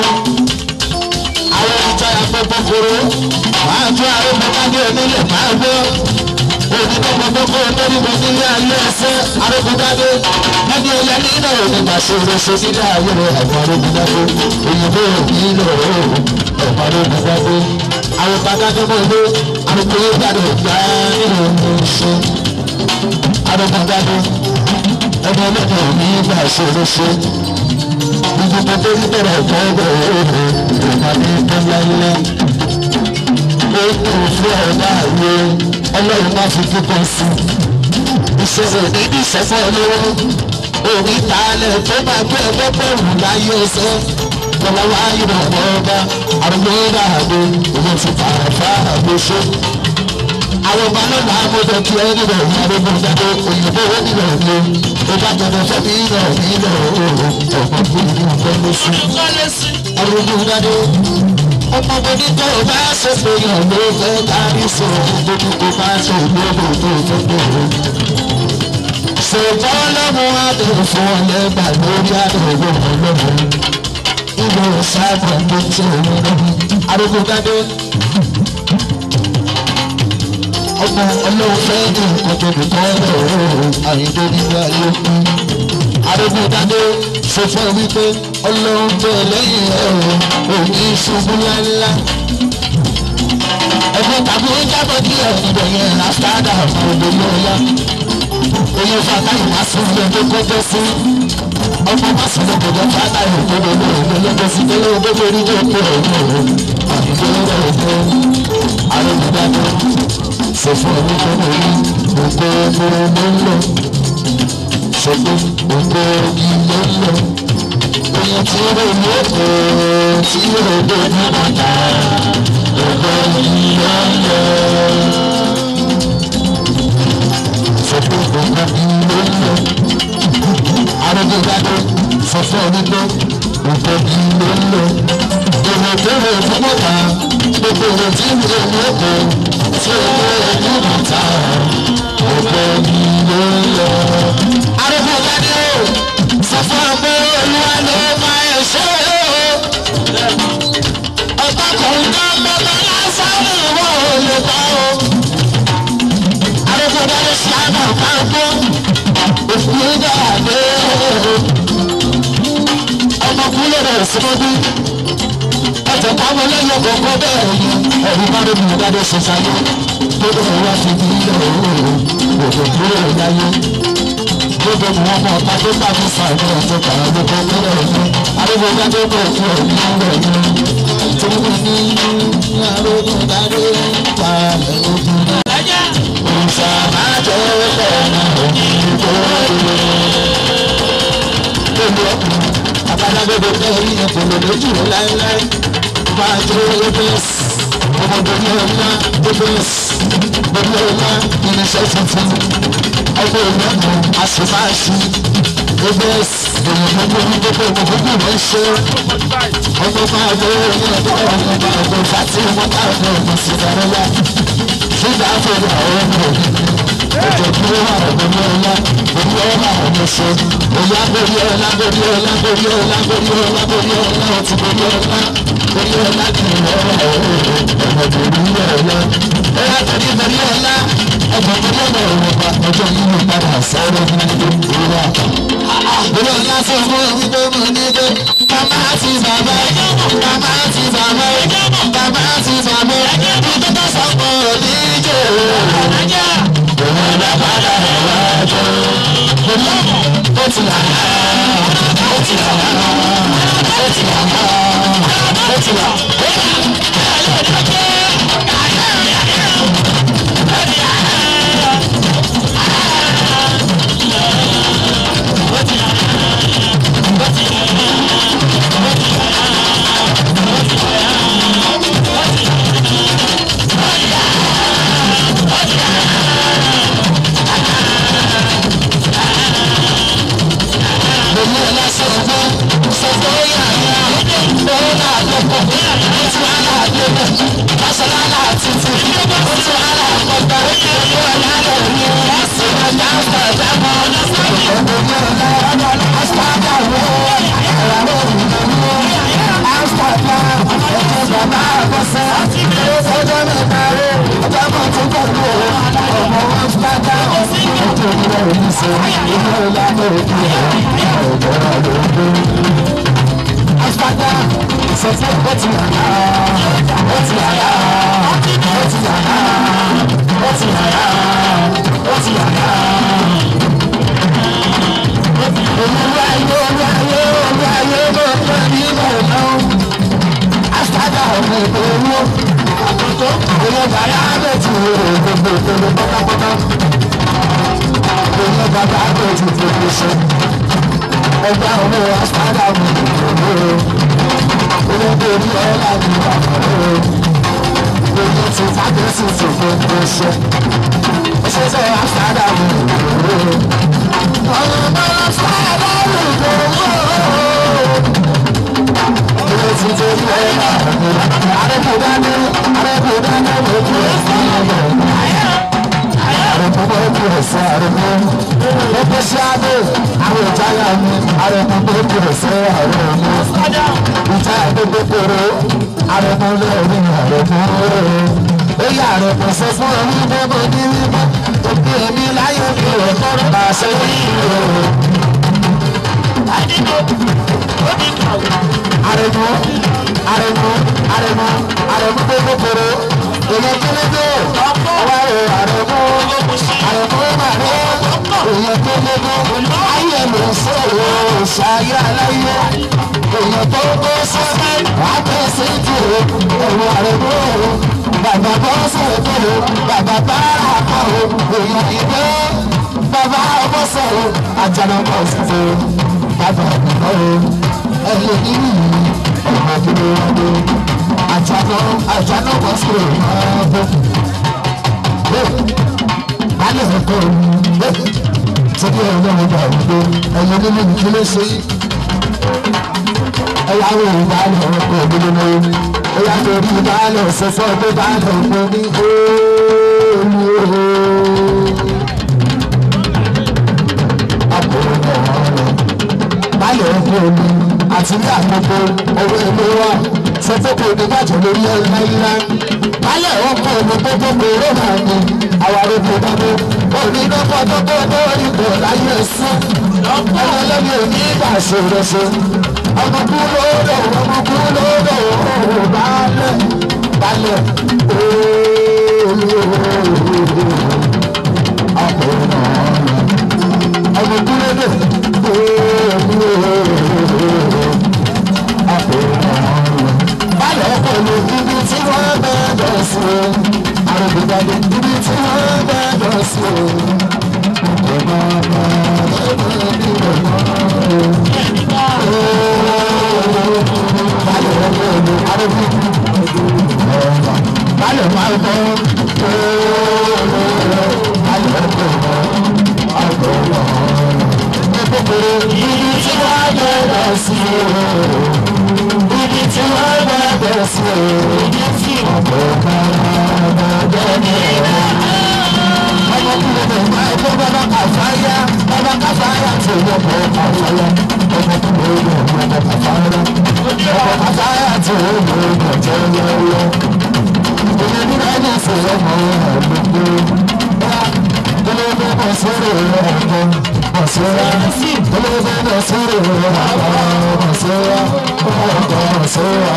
àwọn ìjà afẹ́fẹ́ kóró máa tún Arógbódádé onílẹ̀ máa gbọ́ òní bọ́mọ tó kó lórí mo nílé ayé ẹsẹ̀ arógundádé ẹni ẹlẹ́ nínú òní màṣẹ́rẹ́ ṣe nílé ayé rẹ̀ àwọn arógundádé òyìnbó nílò ọ̀pọ̀ arógundádé àwọn bàdájọ́ mọ́ ilé àrùkò yóò gbàdọ̀ gbà nínú oṣù arógundádé ẹni ẹlẹ́dẹ̀ òní gbà ṣe lóṣù gbogbo tó ń bẹ̀rẹ̀ gbọ́dọ̀ òòrùn ìpàdé tó láyé ó kù fún ọ̀dà àwọ̀ ọlọ́run má fi kíkọ́ sí ìṣòro níbi ìṣẹ́fọ́ olówó òní tààlẹ̀ tó máa gbé ẹgbẹ́ pẹ̀lú láyé ọ̀sẹ̀ lọ́wọ́ ayé ọ̀pọ̀ ọba àrùn ìdá àgbo òun ti fàáfà àgbo ṣe. àwọn ọba náà máa mọ́tò kí ẹ nílò ní arógbó jáde òyìnbó owó nílò ní ọba gbọdọ̀ fẹ́ mi nílò nílò ọ̀pọ̀ gbòòrò ní ọ̀pọ̀ lóṣù. arógbó jáde ọmọ mo ní kó o bá ṣèpè yàn ló fẹ́ kárí sọ gbogbo kó bá ṣe ìgbóhùn tó tó gbòòrò. ṣèpọ̀ lọ́mú àdéhùn fún ọlẹ́gbà lórí àdéhùn ọlọ́mọ ìlú sábà ló ti òun lọ́mọ arógbó jáde. ọmọ ọlọ́run fẹ́ ní nǹkan tó dùn kọ́ ọ̀rọ̀ àyíndé nígbà ayé kú. arógbó jáde ṣe fẹ́ wípé ọlọ́run tó lẹ́yìn ẹ̀rọ òní ṣubú ńláńlá. ẹgbẹ́ tàbí ó jábọ̀ díẹ̀ níbẹ̀ yẹn àfáàdà àwọn olóyè ọ̀yá. oyè fàtàlì máa sún ilé tó kọjọ́ sí. ọmọ máa sún lọ bọ̀dọ̀ fàtàlì tó lọ lọ ìlú lọ́jọ́ sí délé gbogbo orí tó kú ọ̀rọ̀ àyíndé rẹ̀ ọ̀dọ́ arógbó jáde ṣe fún ọdún tó lórí ògbó ọmọ ọmọ ńlọ ṣe fún ògbó ilé ńlọ oye tí ó lè kó tí ó lè ní bàtà ògbó ilé ńlọ ṣe fún ògbó ilé ńlọ arógbó jáde ṣe fún ọdún tó ògbó ilé ńlọ èrò tó lè fún bàtà gbogbo èrò tí ó lè ní kó tí ó lè ní bàtà ògbó ilé ńlọ. arógbó jáde ó sọ fún ọgbẹ́ olúwa ló máa ẹ̀ ṣe é ọ̀tá kan ká mọ́tò lásán ìwọ ò lè bá o. arógbó jáde ṣe àmọ̀ káàkó òfin jáde ọmọkùnrin rẹ̀ sọ́dí ẹ̀jẹ̀ pàmò lẹ́yìn ọ̀gọ̀gọ̀ bẹ́ẹ̀ ni ẹ̀rí bá lóbi ìdájọ́ ṣe ṣayé tó bẹ̀rẹ̀ wá fi di ilẹ̀ òwúrò òkè kúrò láyé gbogbo wọn mọ ọ̀tá tó bá mi fà ní ọjọ́ kàrà gbogbo kúrò ní arógbó jáde bọ̀ fún ẹ̀mí rẹ̀ ní tó ní arógbó jáde palẹ̀ ogun náà ìṣàmájọ́ ọ̀nà òyìnbó gbogbo abalagbogbo bẹ́ẹ̀ ní ẹ̀kọ́ lójú láéláé máa jẹ́ ebs ọmọdé ọlá ebs gbogbo ọlá irinṣẹ́ tuntun ọgbẹ́ ìlànà àṣemáṣe ebs èèyàn gbogbo ní gbogbo gbogbo rẹ̀ ṣe ọgbọ́n máa gbé ní ọdún ọ̀gbọ̀n bá ọgbọ̀n fàtí wọn káàkiri ọ̀gbọ̀n sí ìdárayá fúdà fúdà ọ̀rọ̀ mi ọjọ́ dúró wà ọ̀gbọ̀n ọlá orí ọlá ọ̀nà ṣe oyá borí ọlá borí ọlá borí ọlá borí ọlá borí ọlá ọtí borí ọlá borí ọlá kì í rọrọ ọmọ borí ọlá ọlá torí borí ọlá ọmọ borí ọlá ọmọba ọjọ́ yìí ló padà sáré ní ìlú àtọ. borí ọlá sọ fún mi pé mo ní pé bàbá àti bàbá bàbá àti bàbá bàbá àti bàbá ìjọba tó sọ pé òní jò òun lọ padà wájú ó ti là ó ti là ó ti là ó ti là. Ọjọ́ mẹ́ta rẹ̀ ọjọ́ kan tó kọ̀ kú ọmọ wọn ṣe inú ìlànà òkú ẹ̀ ọ̀gbọ́n lóko. Àṣàdá ìṣẹ̀ṣẹ̀ ó ti yàrá ó ti yàrá ó ti yàrá ó ti yàrá ó ti yàrá. Olúwa ayé olúwa ayé olúwa ayé ló ń bẹ nínú ọ̀nà. Àṣàdá ọ̀nà ìgbòho àkókò ìlú bàrà àbẹ̀tì gbogbo ìpele pátápátá. Ìlú bàbá àbẹ̀tì gbogbo ṣe. Ẹgbẹ́ àwọn ọmọ àṣàdá ọ̀nà ìgbòho. Ilé ìgbòho ọ̀la ní ìbàdàn. Ilé ti fàgbẹ́sì ti gbogbo ṣe. Ṣé àṣàdá ọ̀nà ìgbòho? Ọ̀nà bọ́lá àṣàdá ọ̀nà ìgbòho. Ilé ti tó ní ẹ̀yà àrẹ́kùdání àrẹ́kùdání òkú ẹ̀sìn ọ̀gbọ̀n. Àrẹ́kùdání òkú ẹ̀sìn àrẹ́kùdání. Ẹgbẹ́ sí adé àwọn ìjáyà mi àrẹ́kùdání òkú ẹ̀sìn àrẹ́kùdání. Ìjà gbogbo koro àrẹ́kùdání orí àrẹ́kùdání. Eyà àrẹ́kùdání sọ fún ẹni gbogbo ní mímọ́. Òkú èmi láyé òkú ẹ̀kọ́ bá a ṣe rí ìrò. Arẹ̀mú arẹ̀mú arẹ̀mú arẹ̀mú gbogbo koro èyàn kélédé ọwọ́ rẹ̀ arẹ̀mú arẹ̀mú màrẹ́ èyàn kélédé ayé ló sọ̀rọ̀ ṣayé aláyé èyàn tó tó sọ́dẹ̀ àtẹ̀sí jù ọ̀rọ̀ arẹ̀mú bàbá bọ́sẹ̀ kúrò bàbá bára kọ̀ èyàn ìgbé bàbá bọ́sẹ̀ àjànà bọ́sẹ̀ bàbá bọ́sẹ̀ ẹ̀yẹ nínú ọ̀nà ìdílé ọdẹ àjànà àjànà wọ́n sí ọ̀bọ. Alẹ́ ẹ̀kọ́ mi sọ́dí ẹ̀rọ ọgbà òdo ẹ̀yẹ nínú ìdílé ṣe yí. Ẹ̀yà wo ìbálẹ̀ ọkọ̀ òdodo lórí ẹ̀yà torí ìbálẹ̀ ọ̀sẹ̀fọ́ tó bálẹ̀ ọ̀pọ̀ ní olú àpòrò ọ̀rọ̀ bálẹ̀ ọkọ̀ omi àti ní àkókò owó ẹgbẹ́ wa sọ fún kò ní bàjẹ́ lórí ẹ̀rọ ńlá. Bálẹ̀ ọkọ̀ omi gbogbo gbòòrò máa ní àwárí kò dábò. Onídọ́kọ̀ dọ́kọ̀ lórí kò láyé ẹ̀sìn. Ọmọ ẹlẹ́ni ò ní ìgbà ṣòro ṣe. Ọmọ kú lóòdò ọmọ kú lóòdò òòrùn bálẹ̀ bálẹ̀ ooo ọkọ̀ náà ọmọ kú lóòdò ooo. Bálẹ̀ ọkọ̀ ló ibi tí wọ́n bẹ̀rẹ̀ sí o. Àrògbèdàgbè ibi tí wọ́n bẹ̀rẹ̀ sí o. Ọ̀gbọ̀n ọ̀gbọ̀n ọ̀gbọ̀n ní ọ̀gbọ̀n. Bálẹ̀ ọkọ̀ ló arúgbó. Bálẹ̀ máa ń bọ̀. Bálẹ̀ ọkọ̀ ló ọ̀gbọ̀n. Kòkòrò ibi tí wọ́n bẹ̀rẹ̀ sí o. Ibi tí wọ́n bẹ̀rẹ̀ sí o. Ibi tí ọ̀pọ̀ ọ̀gbọ̀n ní ẹ̀rọ. Ọmọkùnrin mi máa ń gbọ́ bàbá kàfáyà. Bàbá kàfáyà tí ó bọ̀ kàfáyà. Ọmọkùnrin mi máa ń gbọ́ kàfáyà. Bàbá kàfáyà tí ó bọ̀ kàjẹ́ lọ́wọ́. Ìyẹn ní láyé ìfowó ọmọ ọ̀gbọ̀n. Olóògbé bọ̀ sórí ọ̀gbọ̀n. Basura, olóògbé basura, basura, basura.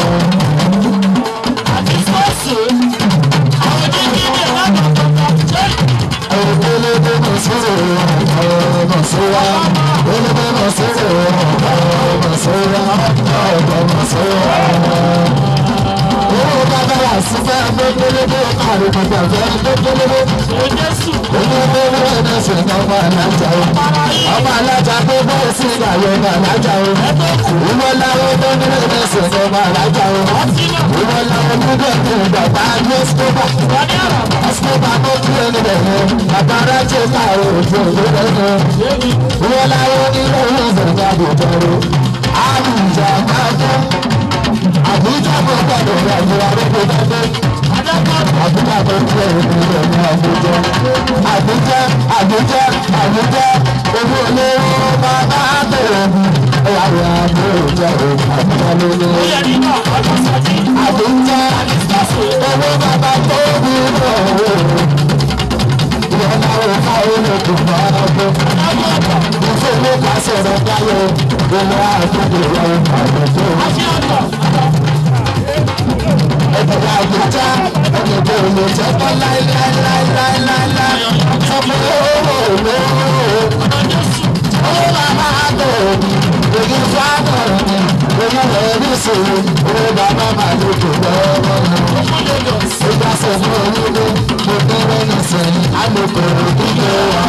Àti sọ́ọ̀sì, àwọn jíjí ní ìlànà kọ̀ọ̀kan. Olóògbé basura, basura, olóògbé basura, basura, basura. Owó bàbá wà sí fẹ́ gbẹ́gbẹ́lébé àrùkọ̀tà fẹ́ gbẹ́gbẹ́lébé. Olóògbé wọ́n ní sèǹkà ọmọ alájà o. Ọmọ alájà tó bọ́ sí ìgbàlẹ̀ ọmọ alájà o. Ìwọ láwọn tó ní ní sèǹkà ọmọ alájà o. Ìwọ láwọn tó ní ní bàbá ní Ẹ́síkóbà. Ẹ́síkóbà tó kú ẹni bẹ̀rẹ̀. Bàbá rájò káàró òjò òjò lẹ́nu. Ìwọ láwọn nílò ìwé ìgbà àbùjọ. Àbùjọ àbájọ. Àbújá mo gbàdọ̀ rẹ̀ àjọ arúgbó dábẹ́. Àbújá tó kú ẹ̀rọ ìrìn ní Àbújá. Àbújá Àbújá Àbújá owó olówó bàbá bẹ̀rẹ̀ mi. Ẹ̀yà rẹ̀ Àbújá o Àbújá lórí. Àbújá owó bàbá tó bí bọ̀ o. Ìyá náà ó ká olókùn bá bọ̀. sọ̀rọ̀ dáyọ̀ gbogbo àgbègbè wọn àgbègbè wọn. ẹ̀bùn àgbèjà ẹ̀bùn olè jẹ́kọ́ láíláíláíláíláí sọ fún owó olówó owó bàbá àgbò èyí fún àgbò mi èyí rẹ̀ ní ìṣòro owó bàbá màlúkù lọ́wọ́ ìgbà sọ fún olówó mo bẹ̀rẹ̀ nìsẹ̀yìn àlòkò ìdílé wa.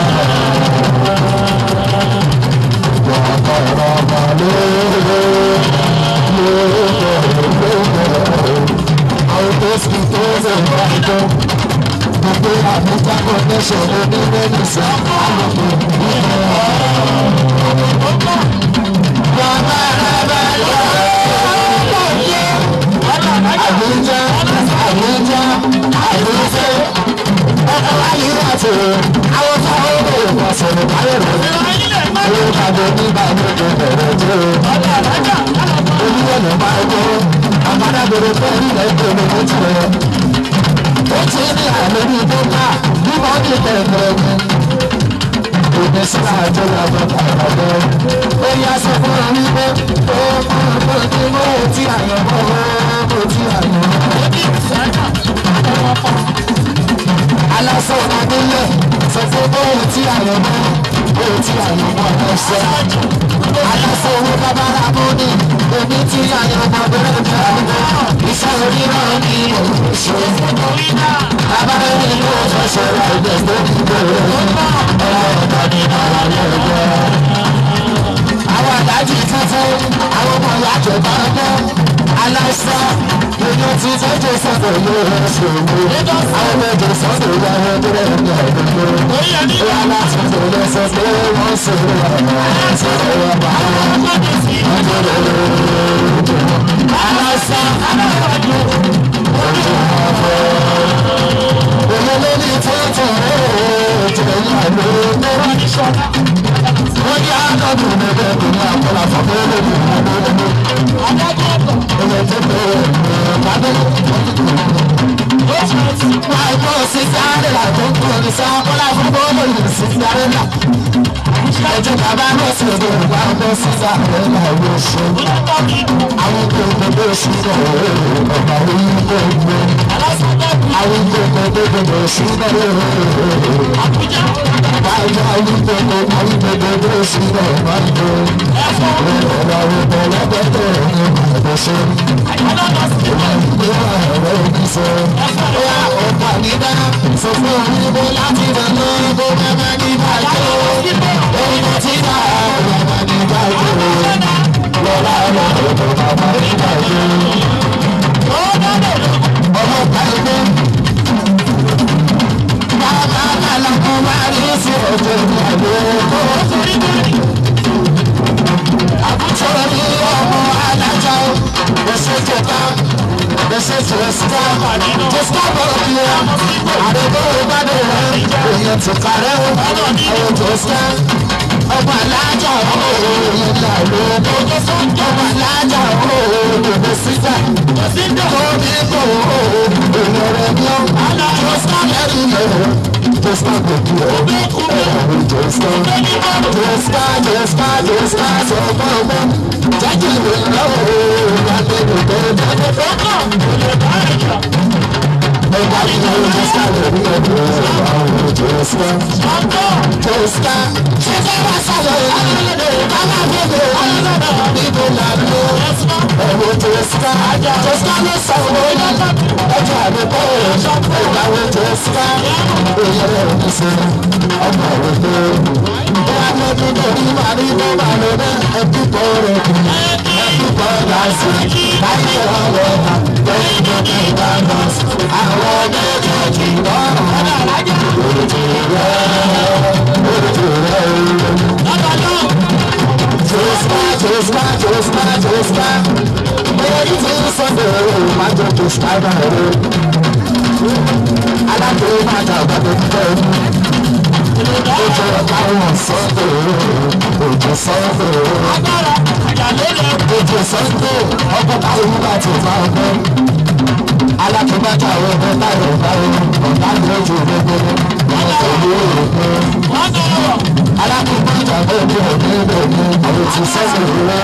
alákòóbátà àwọn ọmọ táyọ̀ báwo ọ̀tá lójú gbogbo ọmọ tẹ̀lé òkú. alákòóbátà àwọn ọmọ ọ̀gbìn ìgbòho àwọn ti sẹ́sẹ̀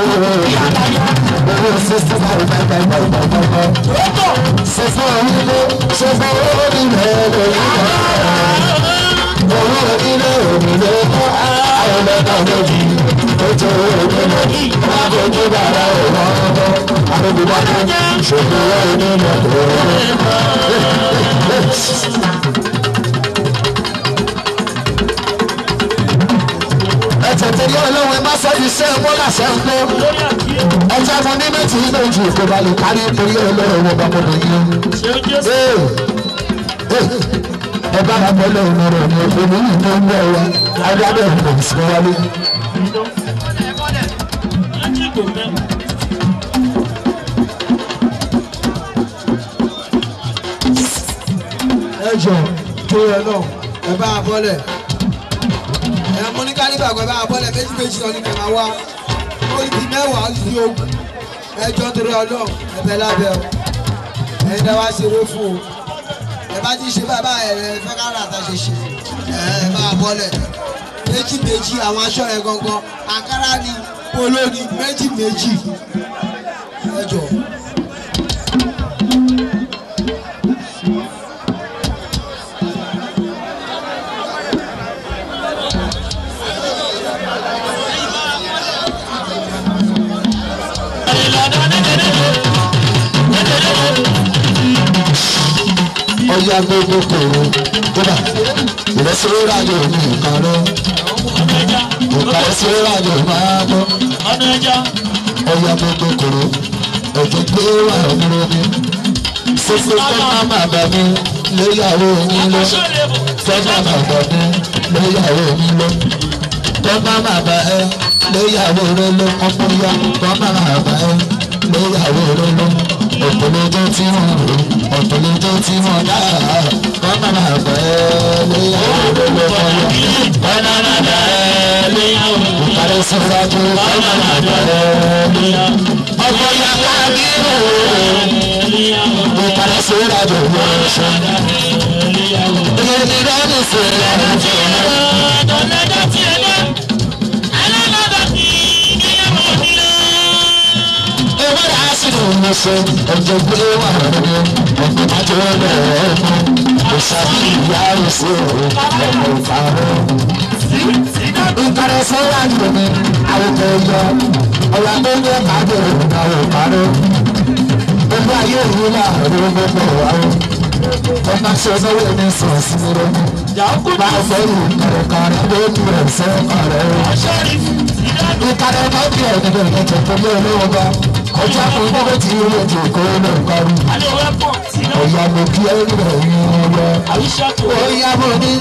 owó sísè báwo bẹ́ẹ̀ bẹ́ẹ̀ bẹ́ẹ̀ bẹ́ẹ̀ sísè onílé sísè onílé onílé owó onílé onílé àwọn ọmọ lójú ètò onílé wọn kò ní bàrà òun ọmọ àbẹ̀bùdá ṣòfò onílé ẹ̀tẹ̀tẹ̀lé ọlọ́run ẹ má sọ iṣẹ́ wọn láṣẹ ń gbọ́ ẹjẹ́ mo ní méjì méjì kò bá lè kárí torí ọlọ́run ọba mọ̀nà yín ẹ bá wa bọ́ lọ́run ọ̀rọ̀ ni èmi yìí tó ń bọ̀ wá adájọ́ ìbò ìsìn wálé. ẹ jọ tó yẹ náà ẹ bá a bọ́lẹ̀ ẹ mú ní kálíbà kan ẹ bá a bọ́lẹ̀ méjì méjì lọ ní kẹmà wá ó di mẹ́wàá ó di ogun ẹ jọ torí ọlọ́run ẹbẹ lábẹ́ o ẹ̀yin dá wá ṣeré fún o ẹ bá ti ṣe bàbá ẹ ẹ fẹ́ ká rà tá a ṣe ṣe ẹ bá a bọ́lẹ̀ méjì méjì àwọn aṣọ yẹn gangan àǹkárá ni polo ni méjì méjì ẹ jọ. ọjà gbogbo kòrò kódà ìrẹsì rájò ní ìkàrọ ìkàrẹsì rájò máa bọ ọjà gbogbo kòrò ẹ̀jẹ̀ gbé wà ọmọdé mi ṣèṣe fẹ́ẹ́ má bà mí léyàwó yín lọ fẹ́ẹ́ má bà mí léyàwó yín lọ tọ́gbà má bà ẹ́ léyàwó rẹ lọ ọmọ ya tọ́gbà má bà ẹ́ léyàwó rẹ lọ ọ̀pọ̀lọpọ̀ tí wọ́n rò ọ̀pọ̀lọpọ̀ tí wọ́n dá wọ́n máa máa bẹ̀ ẹ́ léyàwó lọ́wọ́ wọ́n máa máa bẹ̀ ẹ́ léyàwó ìkàlẹ̀ síwájú wọ́n máa máa bẹ̀ ẹ́ léyàwó ọkọ̀ yàrá bí rò ìkàlẹ̀ síwájú wọ́n ṣe èmi lọ́nà síwájú ọ̀dọ́lẹ́dọ̀ tí ẹ lọ alábàbà kì í níyàwó nílò. ewé àṣìlò ń ṣe ẹ̀jẹ̀ gbé wà lóde ọ̀gbìn àti ọ̀rẹ́ ọ̀gbìn ìṣàbí ìyá òṣè ọ̀gbìn ìfàrọ̀. ìkàrẹ̀ sọ́wọ́ àgbègbè àwùjọ yọ ọ̀rọ̀ tó ń yẹ káàdì àwọn ìparọ́. gbogbo ayé ìlú láàrin gbogbo àwọn ọmọ ṣe sọ́wọ́ ẹni sọ̀ sí rẹ̀. máa fẹ́rù kàrẹ̀kàrẹ̀ ló ń rẹ̀ sẹ́kàrẹ̀. ìkàrẹ̀ náà bí ẹ̀ẹ́dẹ̀gbẹ̀ ìkẹ̀kẹ̀ tó lé olówó bá ọjà kò gbọ́dọ̀ tí ó lè jò kó lè kọrù. ọ̀yà mo kí ẹ rí rẹ̀ yín lọ. ọ̀yà mo ní.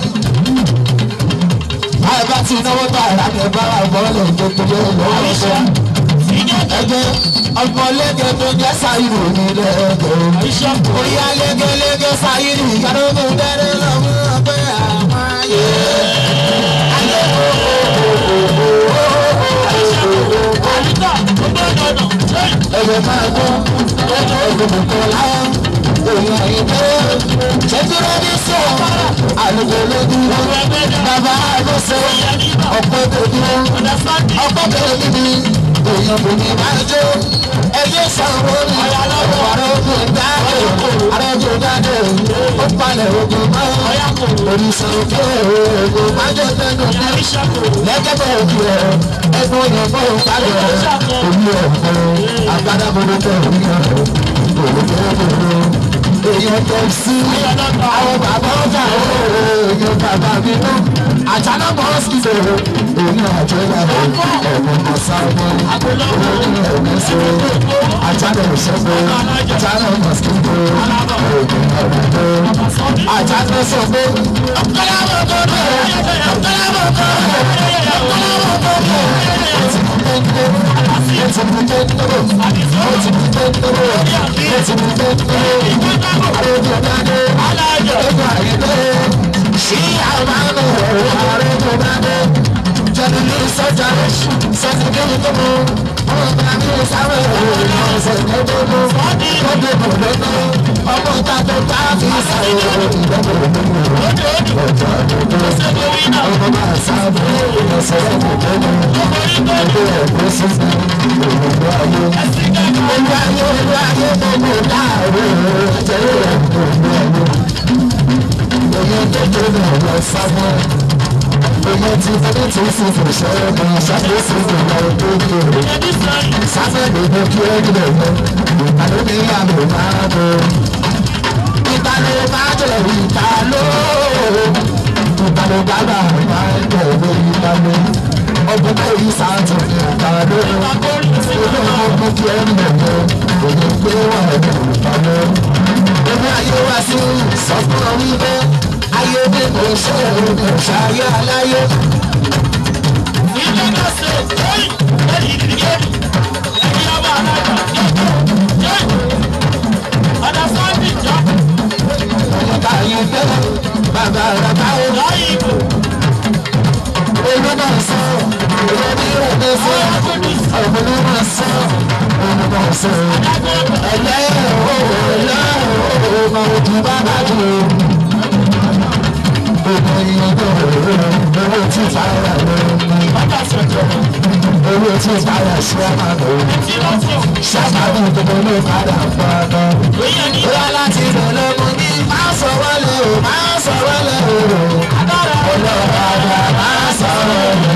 báyìí bá ti náwó bá àràkẹ́ bá àbọ̀lẹ̀ tó tóbi lọ́wọ́ ọ̀ṣọ́. ẹgbẹ́ ọmọ lẹ́gẹ̀ tó jẹ́ sáyìrì ní lẹ́gẹ̀. oríyá lẹ́gẹ̀lẹ́gẹ̀ sáyìrì yàrá mi dẹ́rẹ́ lọ́wọ́ ọgbẹ́ àwọn ayé. ayé ẹ̀yẹ máa gbọ́ ẹ̀gbọ̀n láyé òun àyíké ṣẹ́júrẹ́ ní sí ọ̀pá àlùkò lójú bàbá àgbọ̀sẹ̀ ọ̀pọ̀ tòjú ọ̀pọ̀ tòjú ni èèyàn kò ní máa jó ẹyẹ sanwó ni àrẹ ogun jáde àrẹ ogun jáde ó palẹ̀ ogun mọ́ oríṣiríṣi ogun májọ tẹnu bí lẹ́gẹ̀dẹ̀ òbí ẹ̀ ẹ̀gbọ́n yẹn fọ́ palẹ̀ òbí ẹ̀ agbada bolo tẹ òbí ẹ̀ òbí ẹ̀ èèyàn tó sí àwọn bàbá ọjà èèyàn bàbá mi mú àjànà bọ́ọ̀sì fèrè èyí àjọyọ̀ ẹ̀mí ọ̀sánmọ́ òní ẹ̀mí ṣe àjànà ìṣẹ́fẹ́ àjànà mọ̀síkìtò èmi ọ̀dọ́ àjànà sọ̀gbẹ́ ọ̀kọ́lámọ̀kọ́ ọ̀kọ́lámọ̀kọ́ ọba mi sáré ọ̀sẹ̀ lọ́dọ́dọ́ lọ́dọ́dọ́ lọ́dọ́ ọmọ tàbí káfí sáré ìdọ́dọ́ lọ́dọ́ ọmọ máa sáré ọ̀sẹ̀ lọ́dọ́dọ́ lọ́dọ́ ẹ̀kọ́ sísè òwúrọ̀ ayé olú ayé olú ayé gbogbo láàárọ̀ tẹ̀lé ẹ̀kọ́ olú ayé oyè tó tó lọ sábẹ́. Oyè tí fẹ́lẹ́ tí ó sì fò ṣẹ́yẹ́ kan ṣàkóso ìgbà tó kéré. Sáfẹ́ lóde kí ó gbé lọ, ìta ló ní àmì máa bọ̀. Ìta ló máa jẹ ìta ló. Ìta ló gbàgbà máa ń tẹ̀lé ìta ló. Ọdún tó yí sáàtì ìta ló. Olú ọmọ kí ẹ ń bẹ̀ lọ, òye pé wà ní ìta ló. Omi ayé wá sí sọ fún ọ wípé. Ayé bí kò ṣe òun ṣayé aláyé. Ìjọba ṣe lóyún lórí ìdílé ẹni ọba alájà yóò ọ̀dà sáńdì jọ. Ọmọ báyìí fẹ́ bàbá rẹ̀ báwo. Lọ́yìn ìbò. Olú náà sọ, ìwé ní ìrẹ̀lẹ̀ sọ, ọ̀gbọ́n náà sọ, olú náà sọ. Ẹlẹ́yìn òwò ẹlẹ́yìn òwò ọmọ ojú bàbá jù. Owó tí fàyà ló ní. Owó tí fàyà ṣẹ́mà ló ní. Ṣẹ́mà ní gbogbo ló padà padà. Bóyá láti bẹ̀rẹ̀ mo ní máa sọ wọlé o, máa sọ wọlé o. Olóòpadà máa sọ wọlé.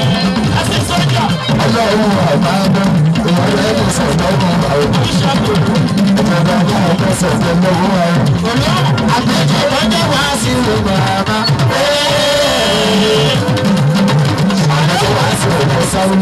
Ọlọ́run ọ̀gá gbọ́, ìwọlé ní sọ̀tọ́ ní ìgbà òkú. Ọ̀gá ní àìpẹ́sẹ̀ fẹ́ lọ́wọ́ ẹ̀. Àgbẹ̀jẹ̀ lọ́jọ́ wá sí ìlú bàbá. Àgbẹ̀jẹ̀ wá sí ìlú sáwùú.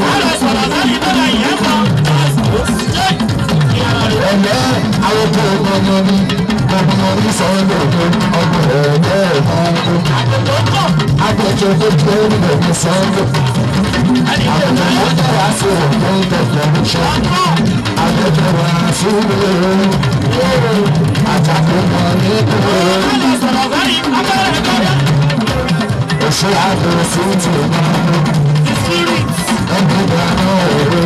Ẹ̀lẹ́ àwọn ọkọ̀ ọgbọ̀n ní ọgbọ̀n ní sọ̀rọ̀ lòdò ọgbọ̀n ẹ̀ẹ́dẹ́ ẹ̀mọ́gbọ̀n. Àgbẹ̀jẹ̀ tó tó nílò ní sọ́ọ̀lù. Àgbẹ̀jẹ̀ lọ́jọ́ wá sí ìlú ìtẹ̀kọ̀ ṣọ́. Àgbẹ̀jẹ̀ wá sí ìlú àtàkùn kan ní kúrò. Oṣù àgbẹ̀ sí ti máa ń lò. Ẹgbẹ́ ìdáná òru.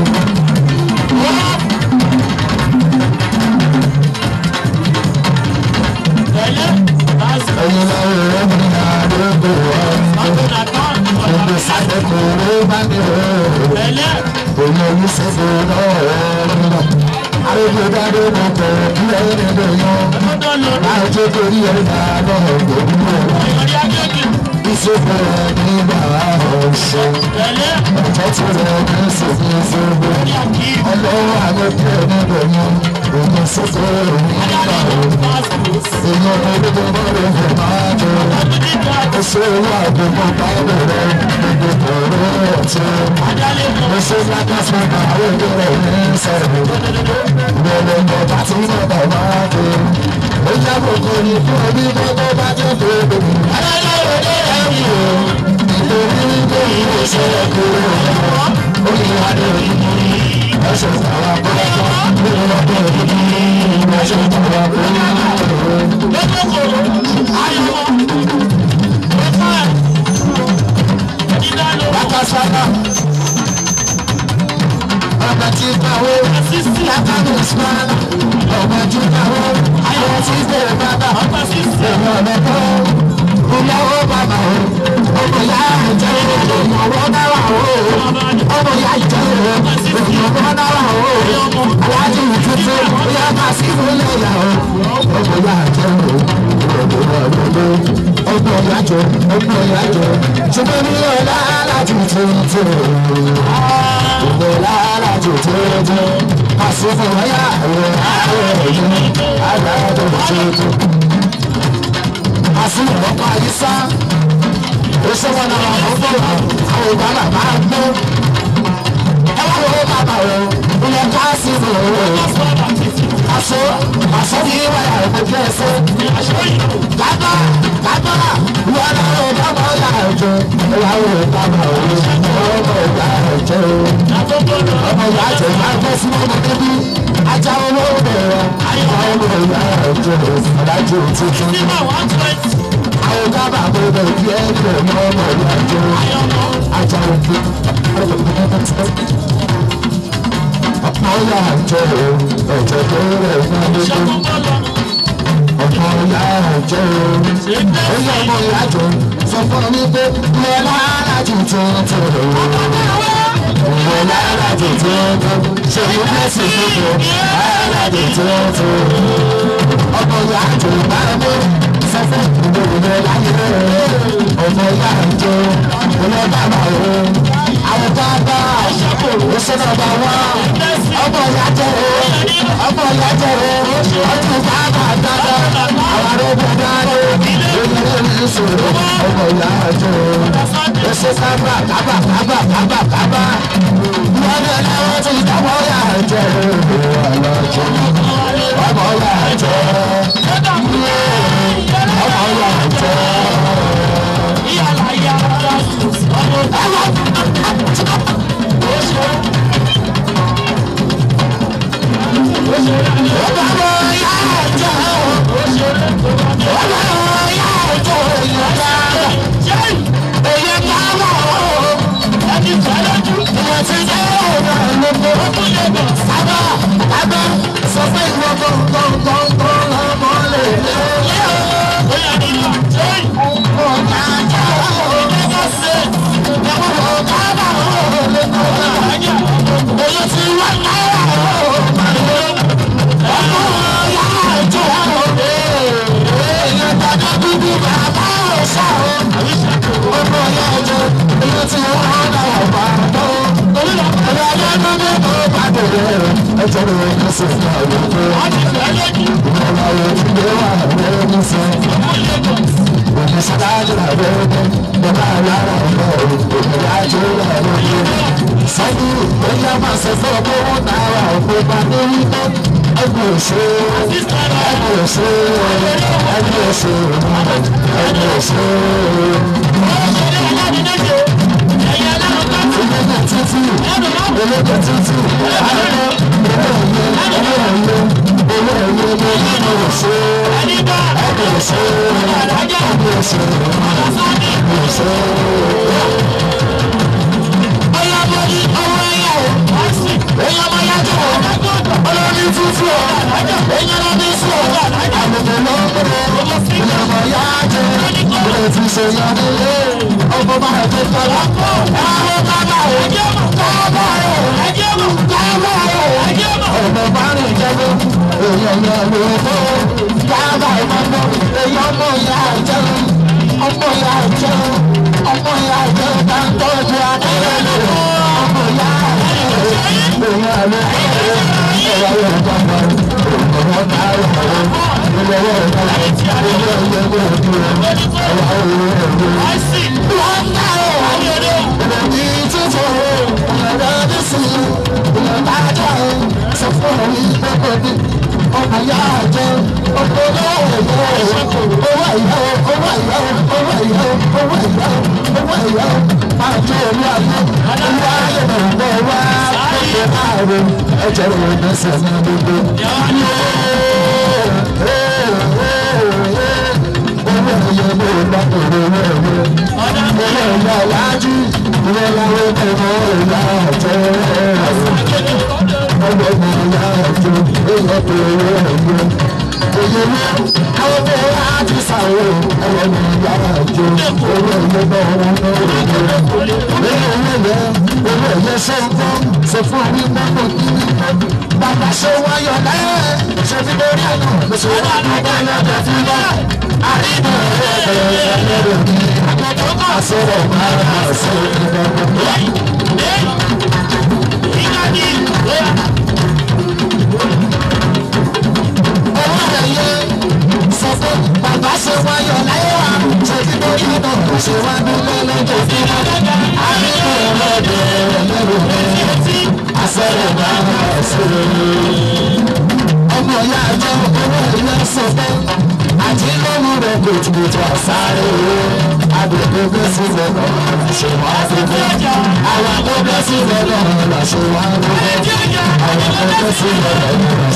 Ẹyin lọ́wọ́ rẹ̀ mi àdókò ọ̀hún. Gbogbo sàdékò ló bá mi rò. Òun òun ṣètò lọ́wọ́ rẹ̀. Àròjọ dáadé mo tẹ̀ kí ẹyin nílò yan. Àròjọ torí ẹ̀ náà lọ́wọ́ gbòmìnira. Ìṣòfò rẹ̀ nígbà ọ̀ṣọ́. Ọ̀jọ́ tí rẹ̀ ní ìṣòfò ìṣòfò. Ọlọ́wọ́ àgọ́kẹ́ nílò yan. Òun ṣòfò rẹ̀ nígbà ọ̀ṣọ́. Èèyàn olóògbé bọ́ọ̀lù ẹ̀ máa jọ. Oṣù owó àgbègbè báyìí rẹ̀ gbogbo ọ̀rọ̀ ọ̀tún. Oṣù lákàtúntà àwọn èdè rẹ̀ ní sọ̀rọ̀. Ìbẹ̀rẹ̀ ìjọba tí bàbá máa dé. Ó yá gbogbo ní fún omi gbogbo bá jẹ́ gbogbo. Adájọ́ òde rẹ̀ wù ú. Nítorí wípé ìwé ìṣẹ̀lẹ̀ kúrò. Ó ní adé òyìnbó. Ẹ̀ṣẹ̀ ìtàwọn akọ́lẹ́kọ̀ọ́. Nínú ọdún òyìnbó. Ẹ̀ṣẹ̀ ìtàwọn akọ́lẹ́kọ̀ọ́. Bakasana, ọba tí káwó, lákàtúntò ìsúná, ọba tí káwó, ayọ̀ tí bẹ̀rẹ̀ bàbá, èèyàn mẹ́kọ́, ìyàwó bàbá o, ọmọ ìyá ìjẹ́ ọmọ ọwọ́ náírà o, ọmọ ìyá ìjẹ́ ọmọ ọwọ́ náírà o, aláàjì ìtútù, ìyá máa sí ìfúnlẹ̀ ìyá o, ọmọ ìyá ìjẹ́ o, ọmọ ìyá jọ, ọmọ ìyá jọ, ṣùgbọ́n mi ò lálájú tuntun, ìgbò lálájú tuntun, àsìkò ọ̀yà àwọn àwọn èyí, aláàjọ tuntun. Àsìkò ọ̀pọ̀ àyíṣá, ó ṣọ́wọ́n náà wọ́n bọ̀ wá, àwọn ìbára máa gbó. Ẹ wá lọ́wọ́ bàbá rẹ̀, ilẹ̀ káàsì rẹ̀ rẹ̀. Aṣọ aṣọ ní wáyà ìmọ̀jú ẹsẹ̀. Bàbá bàbá wọn náà ó bàbá ọ̀yà ẹ̀jẹ̀. Ìyá ó bàbá òye ọmọ ìyá ẹ̀jẹ̀ o. Ọmọ ìyá ẹ̀jẹ̀ máa gbé sí ọmọ bíbí. Ajá owó bẹ̀rẹ̀ ọmọ ìyá ẹ̀jẹ̀ ọ̀dájú tuntun. Àwọn gábà tó bẹ̀ kí ẹ̀jẹ̀ ní ọmọ ìyá ẹ̀jẹ̀. Ajá òkè. ọmọ yà jẹ́ ẹ̀jẹ̀ tó rẹ̀ náà lójú. ọmọ yà jẹ́ oyè ọmọ yà jẹ́ sọ fún mi pé mo lára tuntun tó rẹ̀ mo lára tuntun tó ṣe mo fẹ́ sí gbogbo lára tuntun tó ọmọ yà jẹ́ bá mi sọ fún mi mo láyé ọmọ yà jẹ́ ọlọ́dàbà rẹ̀ àwọn bàbá òṣèlú ọba wa ọmọ ìyá jẹrẹ ọmọ ìyá jẹrẹ ọdún bàbá dáadáa àwọn arúgbó dáadé ìrírí ìṣòro ọmọ ìyá jẹrẹ oṣù kábà kábà kábà kábà kábà wọn ní ẹlẹ́wọ̀n tí ìdáwọ́ ìyá jẹrẹ ọlọ́jọ́ ọmọ ìyá jẹrẹ ọmọ ìyá Àwọn akọ́kọ́ sí lọ́dọ̀ ọ̀la ṣe wá lọ́wọ́. Àwọn akọ́kọ́ sí lọ́dọ̀ ọ̀la.